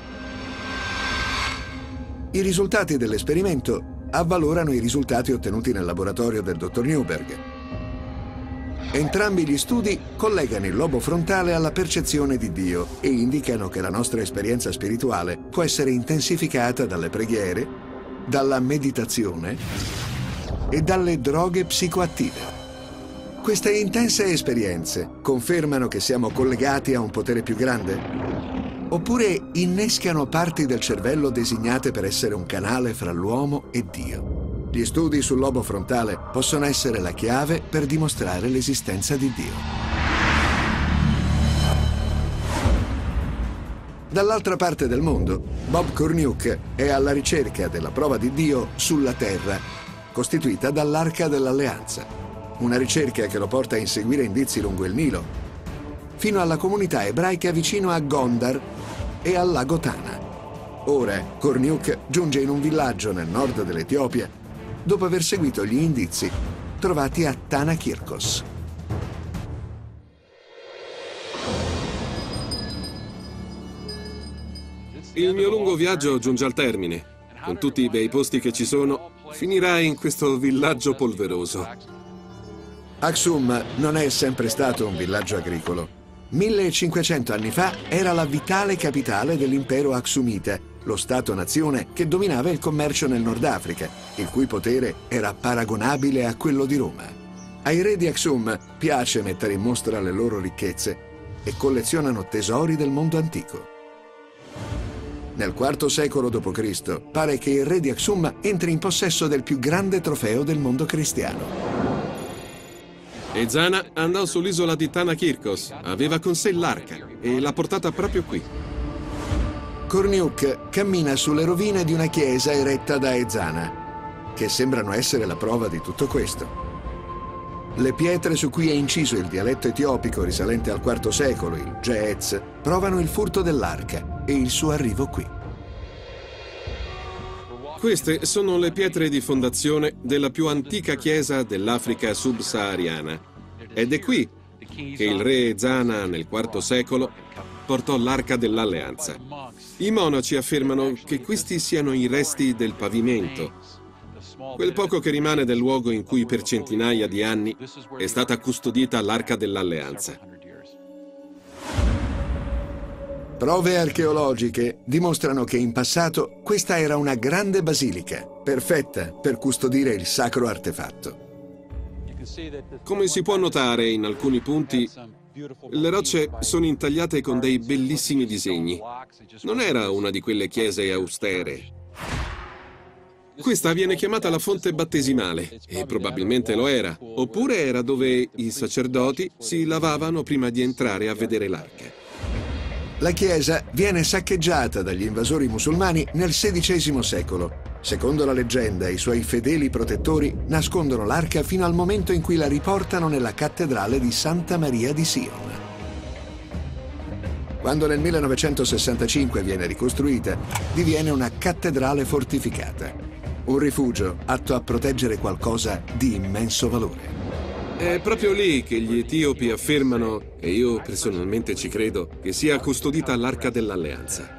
I risultati dell'esperimento avvalorano i risultati ottenuti nel laboratorio del dottor Newberg. Entrambi gli studi collegano il lobo frontale alla percezione di Dio e indicano che la nostra esperienza spirituale può essere intensificata dalle preghiere, dalla meditazione e dalle droghe psicoattive. Queste intense esperienze confermano che siamo collegati a un potere più grande? Oppure innescano parti del cervello designate per essere un canale fra l'uomo e Dio? Gli studi sul lobo frontale possono essere la chiave per dimostrare l'esistenza di Dio. Dall'altra parte del mondo, Bob Cornuke è alla ricerca della prova di Dio sulla Terra, costituita dall'Arca dell'Alleanza. Una ricerca che lo porta a inseguire indizi lungo il Nilo, fino alla comunità ebraica vicino a Gondar e al lago Tana. Ora, Cornuke giunge in un villaggio nel nord dell'Etiopia, dopo aver seguito gli indizi trovati a Tana Kirkos. Il mio lungo viaggio giunge al termine. Con tutti i bei posti che ci sono, finirai in questo villaggio polveroso. Aksum non è sempre stato un villaggio agricolo. millecinquecento anni fa era la vitale capitale dell'impero Aksumita, lo Stato-nazione che dominava il commercio nel Nord Africa, il cui potere era paragonabile a quello di Roma. Ai re di Aksum piace mettere in mostra le loro ricchezze e collezionano tesori del mondo antico. Nel quarto secolo dopo Cristo pare che il re di Aksum entri in possesso del più grande trofeo del mondo cristiano. Ezana andò sull'isola di Tana Kirkos, aveva con sé l'arca e l'ha portata proprio qui. Cornuke cammina sulle rovine di una chiesa eretta da Ezana, che sembrano essere la prova di tutto questo. Le pietre su cui è inciso il dialetto etiopico risalente al quarto secolo, il Ge'ez, provano il furto dell'arca e il suo arrivo qui. Queste sono le pietre di fondazione della più antica chiesa dell'Africa subsahariana. Ed è qui che il re Zana, nel quarto secolo, portò l'Arca dell'Alleanza. I monaci affermano che questi siano i resti del pavimento, quel poco che rimane del luogo in cui per centinaia di anni è stata custodita l'Arca dell'Alleanza. Prove archeologiche dimostrano che in passato questa era una grande basilica, perfetta per custodire il sacro artefatto. Come si può notare in alcuni punti, le rocce sono intagliate con dei bellissimi disegni. Non era una di quelle chiese austere. Questa viene chiamata la fonte battesimale, e probabilmente lo era, oppure era dove i sacerdoti si lavavano prima di entrare a vedere l'arca. La chiesa viene saccheggiata dagli invasori musulmani nel sedicesimo secolo. Secondo la leggenda, i suoi fedeli protettori nascondono l'arca fino al momento in cui la riportano nella cattedrale di Santa Maria di Sion. Quando nel millenovecentosessantacinque viene ricostruita, diviene una cattedrale fortificata, un rifugio atto a proteggere qualcosa di immenso valore. È proprio lì che gli etiopi affermano, e io personalmente ci credo, che sia custodita l'Arca dell'Alleanza.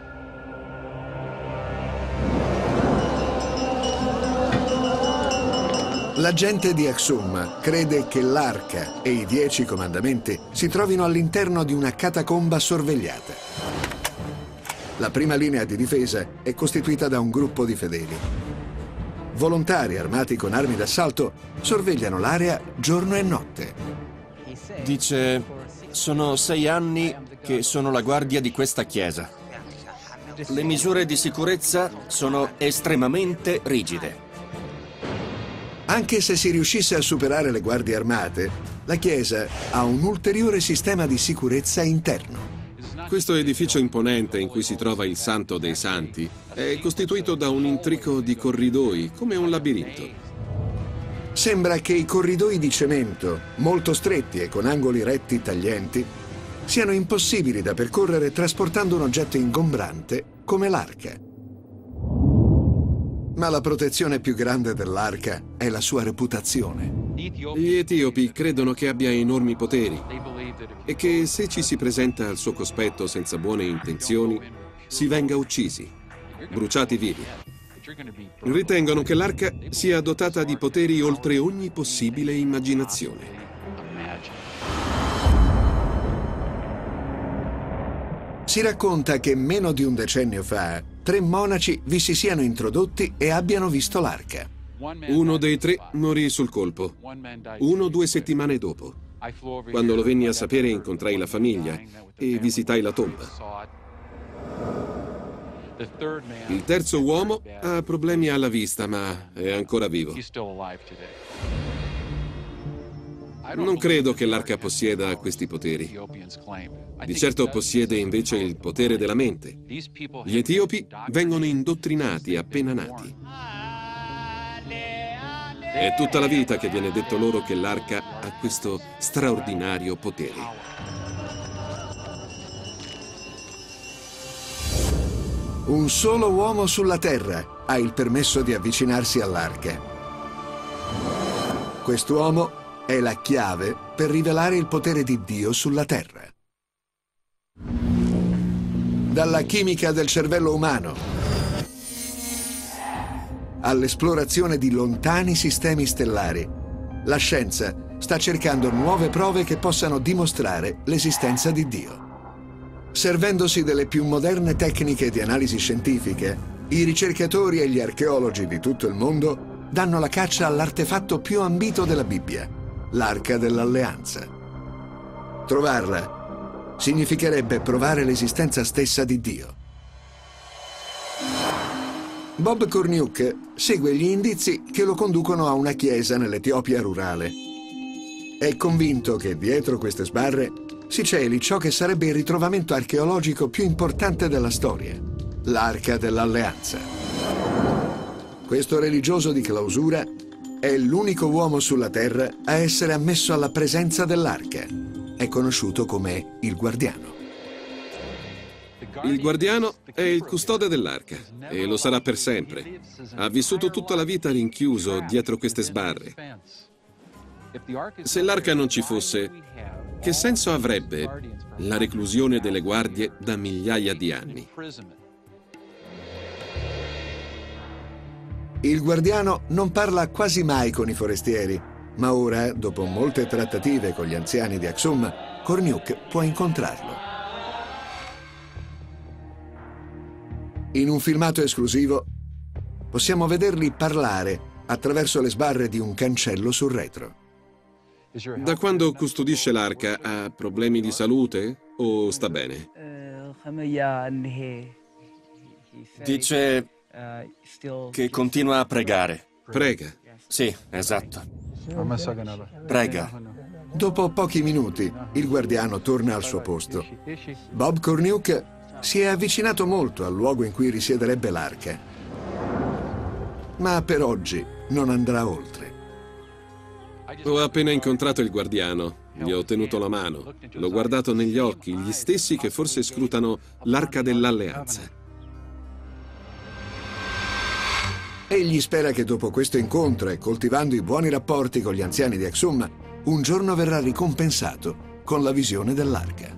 La gente di Aksum crede che l'Arca e i Dieci Comandamenti si trovino all'interno di una catacomba sorvegliata. La prima linea di difesa è costituita da un gruppo di fedeli. Volontari armati con armi d'assalto sorvegliano l'area giorno e notte. Dice, sono sei anni che sono la guardia di questa chiesa. Le misure di sicurezza sono estremamente rigide. Anche se si riuscisse a superare le guardie armate, la chiesa ha un ulteriore sistema di sicurezza interno. Questo edificio imponente in cui si trova il Santo dei Santi è costituito da un intrico di corridoi, come un labirinto. Sembra che i corridoi di cemento, molto stretti e con angoli retti taglienti, siano impossibili da percorrere trasportando un oggetto ingombrante come l'arca. Ma la protezione più grande dell'arca è la sua reputazione. Gli etiopi credono che abbia enormi poteri e che se ci si presenta al suo cospetto senza buone intenzioni, si venga uccisi, bruciati vivi. Ritengono che l'arca sia dotata di poteri oltre ogni possibile immaginazione. Si racconta che meno di un decennio fa tre monaci vi si siano introdotti e abbiano visto l'arca. Uno dei tre morì sul colpo, uno due settimane dopo. Quando lo venni a sapere incontrai la famiglia e visitai la tomba. Il terzo uomo ha problemi alla vista, ma è ancora vivo. Non credo che l'arca possieda questi poteri. Di certo possiede invece il potere della mente. Gli etiopi vengono indottrinati appena nati. È tutta la vita che viene detto loro che l'arca ha questo straordinario potere. Un solo uomo sulla Terra ha il permesso di avvicinarsi all'arca. Quest'uomo è la chiave per rivelare il potere di Dio sulla Terra. Dalla chimica del cervello umano all'esplorazione di lontani sistemi stellari, la scienza sta cercando nuove prove che possano dimostrare l'esistenza di Dio. Servendosi delle più moderne tecniche di analisi scientifiche, i ricercatori e gli archeologi di tutto il mondo danno la caccia all'artefatto più ambito della Bibbia, l'Arca dell'Alleanza. Trovarla significherebbe provare l'esistenza stessa di Dio. Bob Cornuke segue gli indizi che lo conducono a una chiesa nell'Etiopia rurale. È convinto che dietro queste sbarre si celi ciò che sarebbe il ritrovamento archeologico più importante della storia, l'Arca dell'Alleanza. Questo religioso di clausura è l'unico uomo sulla Terra a essere ammesso alla presenza dell'Arca. È conosciuto come il Guardiano. Il guardiano è il custode dell'arca e lo sarà per sempre. Ha vissuto tutta la vita rinchiuso dietro queste sbarre. Se l'arca non ci fosse, che senso avrebbe la reclusione delle guardie da migliaia di anni? Il guardiano non parla quasi mai con i forestieri, ma ora, dopo molte trattative con gli anziani di Axum, Cornuke può incontrarlo. In un filmato esclusivo possiamo vederli parlare attraverso le sbarre di un cancello sul retro. Da quando custodisce l'arca ha problemi di salute o sta bene? Dice che continua a pregare. Prega. Sì, esatto. Prega. Dopo pochi minuti, il guardiano torna al suo posto. Bob Cornuke si è avvicinato molto al luogo in cui risiederebbe l'arca. Ma per oggi non andrà oltre. Ho appena incontrato il guardiano. Gli ho tenuto la mano. L'ho guardato negli occhi, gli stessi che forse scrutano l'arca dell'alleanza. Egli spera che dopo questo incontro e coltivando i buoni rapporti con gli anziani di Axum, un giorno verrà ricompensato con la visione dell'arca.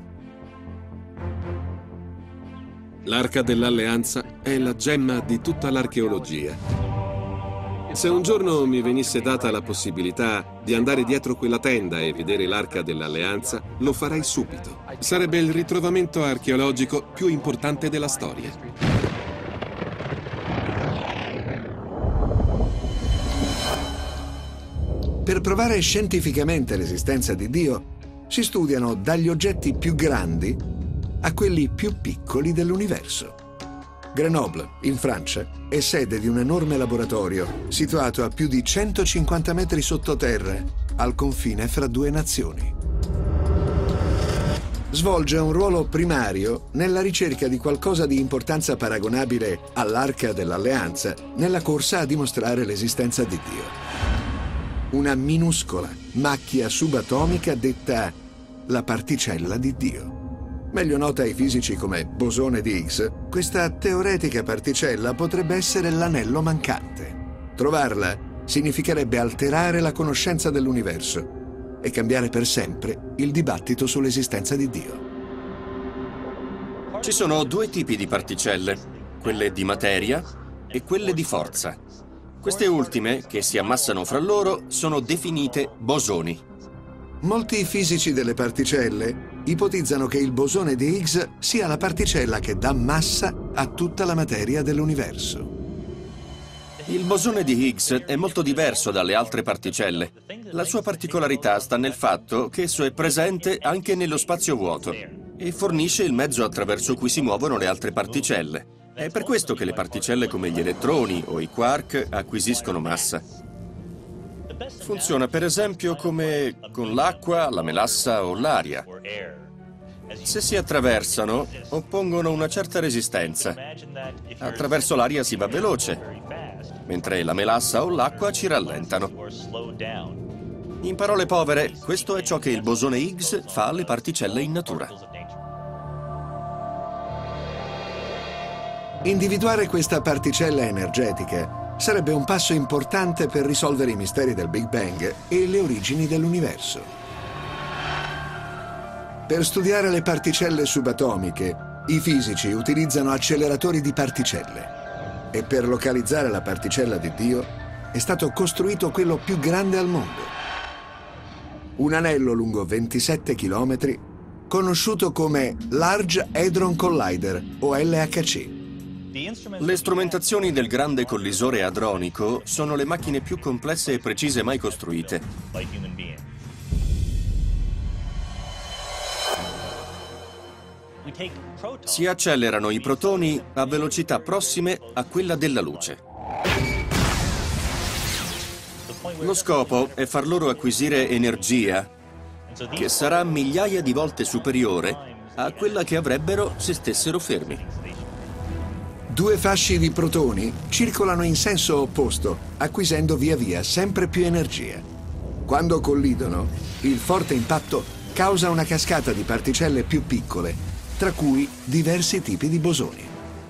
L'arca dell'alleanza è la gemma di tutta l'archeologia. Se un giorno mi venisse data la possibilità di andare dietro quella tenda e vedere l'arca dell'alleanza, lo farei subito. Sarebbe il ritrovamento archeologico più importante della storia. Per provare scientificamente l'esistenza di Dio, si studiano dagli oggetti più grandi a quelli più piccoli dell'universo. Grenoble, in Francia, è sede di un enorme laboratorio situato a più di centocinquanta metri sottoterra, al confine fra due nazioni. Svolge un ruolo primario nella ricerca di qualcosa di importanza paragonabile all'Arca dell'Alleanza nella corsa a dimostrare l'esistenza di Dio. Una minuscola macchia subatomica detta la particella di Dio. Meglio nota ai fisici come bosone di Higgs, questa teoretica particella potrebbe essere l'anello mancante. Trovarla significherebbe alterare la conoscenza dell'universo e cambiare per sempre il dibattito sull'esistenza di Dio. Ci sono due tipi di particelle, quelle di materia e quelle di forza. Queste ultime, che si ammassano fra loro, sono definite bosoni. Molti fisici delle particelle ipotizzano che il bosone di Higgs sia la particella che dà massa a tutta la materia dell'universo. Il bosone di Higgs è molto diverso dalle altre particelle. La sua particolarità sta nel fatto che esso è presente anche nello spazio vuoto e fornisce il mezzo attraverso cui si muovono le altre particelle. È per questo che le particelle come gli elettroni o i quark acquisiscono massa. Funziona per esempio come con l'acqua, la melassa o l'aria. Se si attraversano, oppongono una certa resistenza. Attraverso l'aria si va veloce, mentre la melassa o l'acqua ci rallentano. In parole povere, questo è ciò che il bosone Higgs fa alle particelle in natura. Individuare questa particella energetica sarebbe un passo importante per risolvere i misteri del Big Bang e le origini dell'universo. Per studiare le particelle subatomiche, i fisici utilizzano acceleratori di particelle e per localizzare la particella di Dio è stato costruito quello più grande al mondo. Un anello lungo ventisette chilometri, conosciuto come Large Hadron Collider o L H C. Le strumentazioni del grande collisore adronico sono le macchine più complesse e precise mai costruite. Si accelerano i protoni a velocità prossime a quella della luce. Lo scopo è far loro acquisire energia che sarà migliaia di volte superiore a quella che avrebbero se stessero fermi. Due fasci di protoni circolano in senso opposto, acquisendo via via sempre più energia. Quando collidono, il forte impatto causa una cascata di particelle più piccole tra cui diversi tipi di bosoni.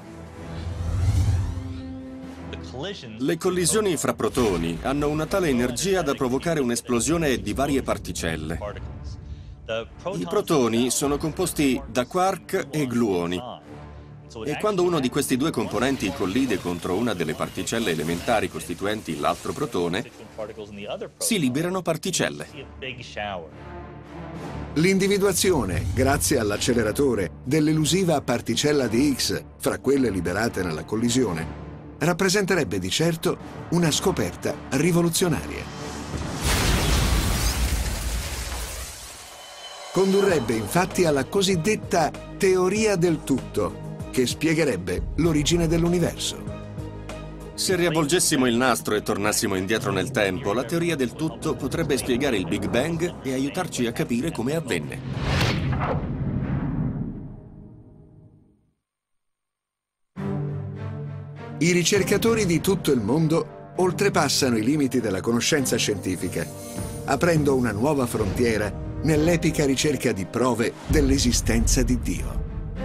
Le collisioni fra protoni hanno una tale energia da provocare un'esplosione di varie particelle. I protoni sono composti da quark e gluoni, e quando uno di questi due componenti collide contro una delle particelle elementari costituenti l'altro protone, si liberano particelle. L'individuazione, grazie all'acceleratore, dell'elusiva particella di Higgs fra quelle liberate nella collisione rappresenterebbe di certo una scoperta rivoluzionaria. Condurrebbe infatti alla cosiddetta teoria del tutto, che spiegherebbe l'origine dell'universo. Se riavvolgessimo il nastro e tornassimo indietro nel tempo, la teoria del tutto potrebbe spiegare il Big Bang e aiutarci a capire come avvenne. I ricercatori di tutto il mondo oltrepassano i limiti della conoscenza scientifica, aprendo una nuova frontiera nell'epica ricerca di prove dell'esistenza di Dio.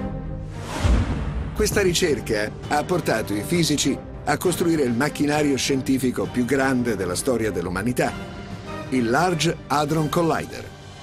Questa ricerca ha portato i fisici a costruire il macchinario scientifico più grande della storia dell'umanità, il Large Hadron Collider.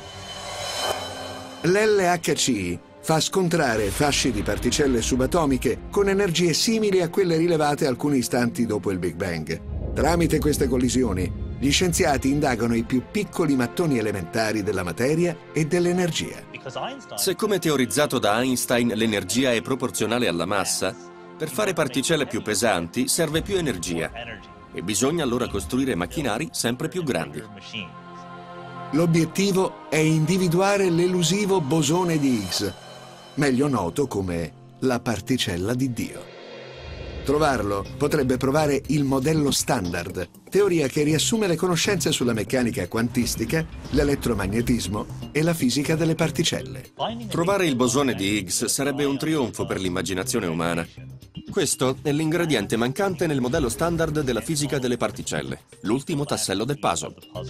L'L H C fa scontrare fasci di particelle subatomiche con energie simili a quelle rilevate alcuni istanti dopo il Big Bang. Tramite queste collisioni, gli scienziati indagano i più piccoli mattoni elementari della materia e dell'energia. Se, come teorizzato da Einstein, l'energia è proporzionale alla massa, per fare particelle più pesanti serve più energia e bisogna allora costruire macchinari sempre più grandi. L'obiettivo è individuare l'elusivo bosone di Higgs, meglio noto come la particella di Dio. Trovarlo potrebbe provare il modello standard, teoria che riassume le conoscenze sulla meccanica quantistica, l'elettromagnetismo e la fisica delle particelle. Trovare il bosone di Higgs sarebbe un trionfo per l'immaginazione umana. Questo è l'ingrediente mancante nel modello standard della fisica delle particelle, l'ultimo tassello del puzzle.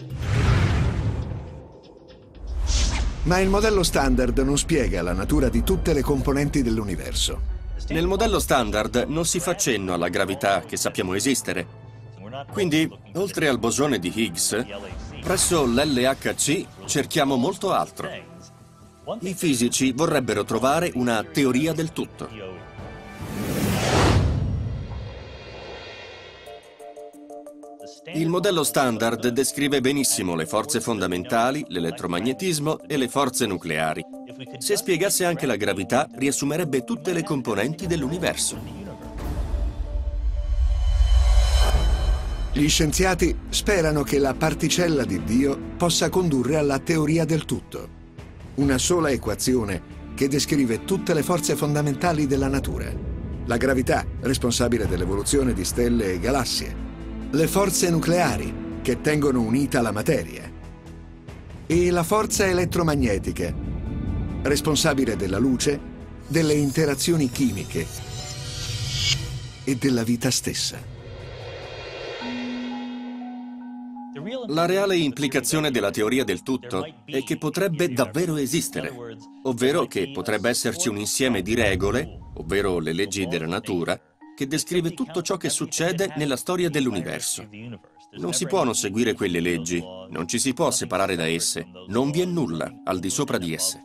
Ma il modello standard non spiega la natura di tutte le componenti dell'universo. Nel modello standard non si fa cenno alla gravità che sappiamo esistere. Quindi, oltre al bosone di Higgs, presso l'L H C cerchiamo molto altro. I fisici vorrebbero trovare una teoria del tutto. Il modello standard descrive benissimo le forze fondamentali, l'elettromagnetismo e le forze nucleari. Se spiegasse anche la gravità, riassumerebbe tutte le componenti dell'universo. Gli scienziati sperano che la particella di Dio possa condurre alla teoria del tutto, una sola equazione che descrive tutte le forze fondamentali della natura. La gravità, responsabile dell'evoluzione di stelle e galassie, le forze nucleari, che tengono unita la materia, e la forza elettromagnetica, responsabile della luce, delle interazioni chimiche e della vita stessa. La reale implicazione della teoria del tutto è che potrebbe davvero esistere, ovvero che potrebbe esserci un insieme di regole, ovvero le leggi della natura, che descrive tutto ciò che succede nella storia dell'universo. Non si può non seguire quelle leggi, non ci si può separare da esse, non vi è nulla al di sopra di esse.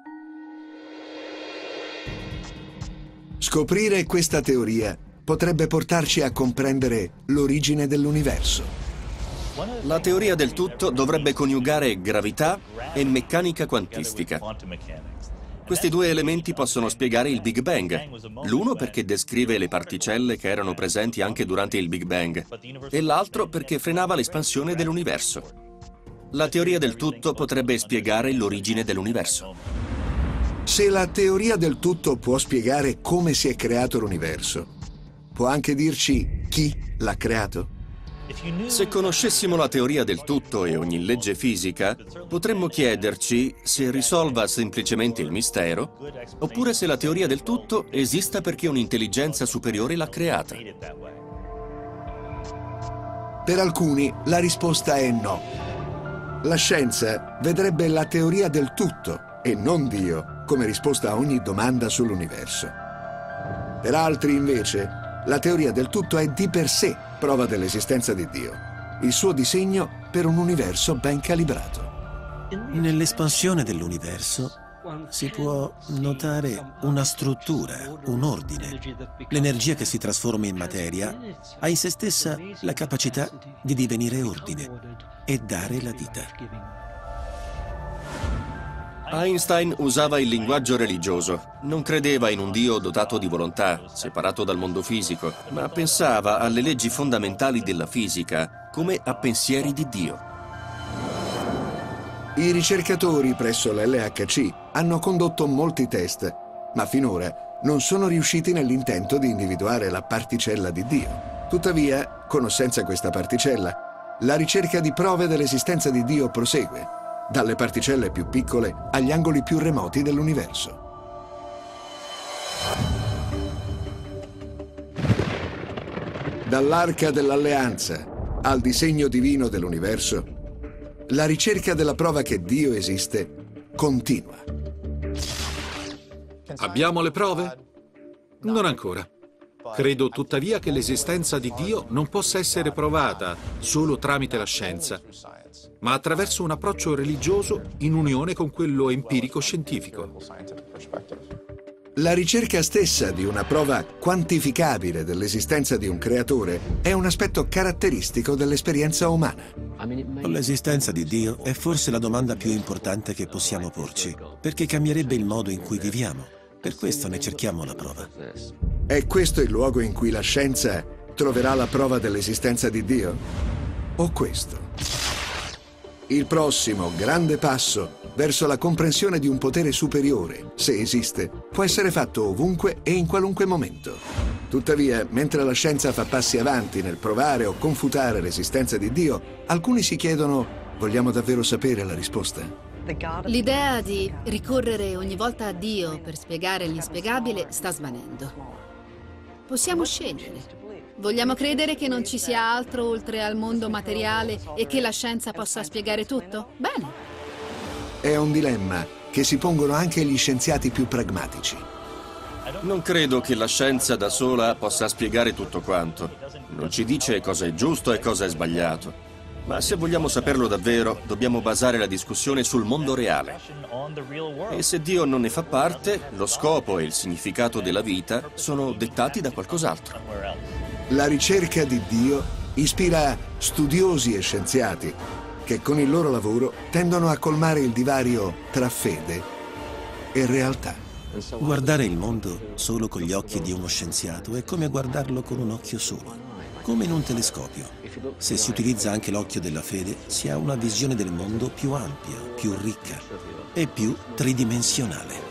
Scoprire questa teoria potrebbe portarci a comprendere l'origine dell'universo. La teoria del tutto dovrebbe coniugare gravità e meccanica quantistica. Questi due elementi possono spiegare il Big Bang, l'uno perché descrive le particelle che erano presenti anche durante il Big Bang, e l'altro perché frenava l'espansione dell'universo. La teoria del tutto potrebbe spiegare l'origine dell'universo. Se la teoria del tutto può spiegare come si è creato l'universo, può anche dirci chi l'ha creato? Se conoscessimo la teoria del tutto e ogni legge fisica, potremmo chiederci se risolva semplicemente il mistero, oppure se la teoria del tutto esista perché un'intelligenza superiore l'ha creata. Per alcuni la risposta è no. La scienza vedrebbe la teoria del tutto, e non Dio, come risposta a ogni domanda sull'universo. Per altri, invece, la teoria del tutto è di per sé prova dell'esistenza di Dio, il suo disegno per un universo ben calibrato. Nell'espansione dell'universo si può notare una struttura, un ordine. L'energia che si trasforma in materia ha in se stessa la capacità di divenire ordine e dare la vita. Einstein usava il linguaggio religioso. Non credeva in un Dio dotato di volontà, separato dal mondo fisico, ma pensava alle leggi fondamentali della fisica come a pensieri di Dio. I ricercatori presso l'L H C hanno condotto molti test, ma finora non sono riusciti nell'intento di individuare la particella di Dio. Tuttavia, con o senza questa particella, la ricerca di prove dell'esistenza di Dio prosegue, dalle particelle più piccole agli angoli più remoti dell'universo. Dall'Arca dell'Alleanza al disegno divino dell'universo, la ricerca della prova che Dio esiste continua. Abbiamo le prove? Non ancora. Credo tuttavia che l'esistenza di Dio non possa essere provata solo tramite la scienza, ma attraverso un approccio religioso in unione con quello empirico-scientifico. La ricerca stessa di una prova quantificabile dell'esistenza di un creatore è un aspetto caratteristico dell'esperienza umana. L'esistenza di Dio è forse la domanda più importante che possiamo porci, perché cambierebbe il modo in cui viviamo. Per questo ne cerchiamo la prova. È questo il luogo in cui la scienza troverà la prova dell'esistenza di Dio? O questo? Il prossimo grande passo verso la comprensione di un potere superiore, se esiste, può essere fatto ovunque e in qualunque momento. Tuttavia, mentre la scienza fa passi avanti nel provare o confutare l'esistenza di Dio, alcuni si chiedono: vogliamo davvero sapere la risposta? L'idea di ricorrere ogni volta a Dio per spiegare l'inspiegabile sta svanendo. Possiamo scegliere. Vogliamo credere che non ci sia altro oltre al mondo materiale e che la scienza possa spiegare tutto? Bene. È un dilemma che si pongono anche gli scienziati più pragmatici. Non credo che la scienza da sola possa spiegare tutto quanto. Non ci dice cosa è giusto e cosa è sbagliato. Ma se vogliamo saperlo davvero, dobbiamo basare la discussione sul mondo reale. E se Dio non ne fa parte, lo scopo e il significato della vita sono dettati da qualcos'altro. La ricerca di Dio ispira studiosi e scienziati che con il loro lavoro tendono a colmare il divario tra fede e realtà. Guardare il mondo solo con gli occhi di uno scienziato è come guardarlo con un occhio solo, come in un telescopio. Se si utilizza anche l'occhio della fede, si ha una visione del mondo più ampia, più ricca e più tridimensionale.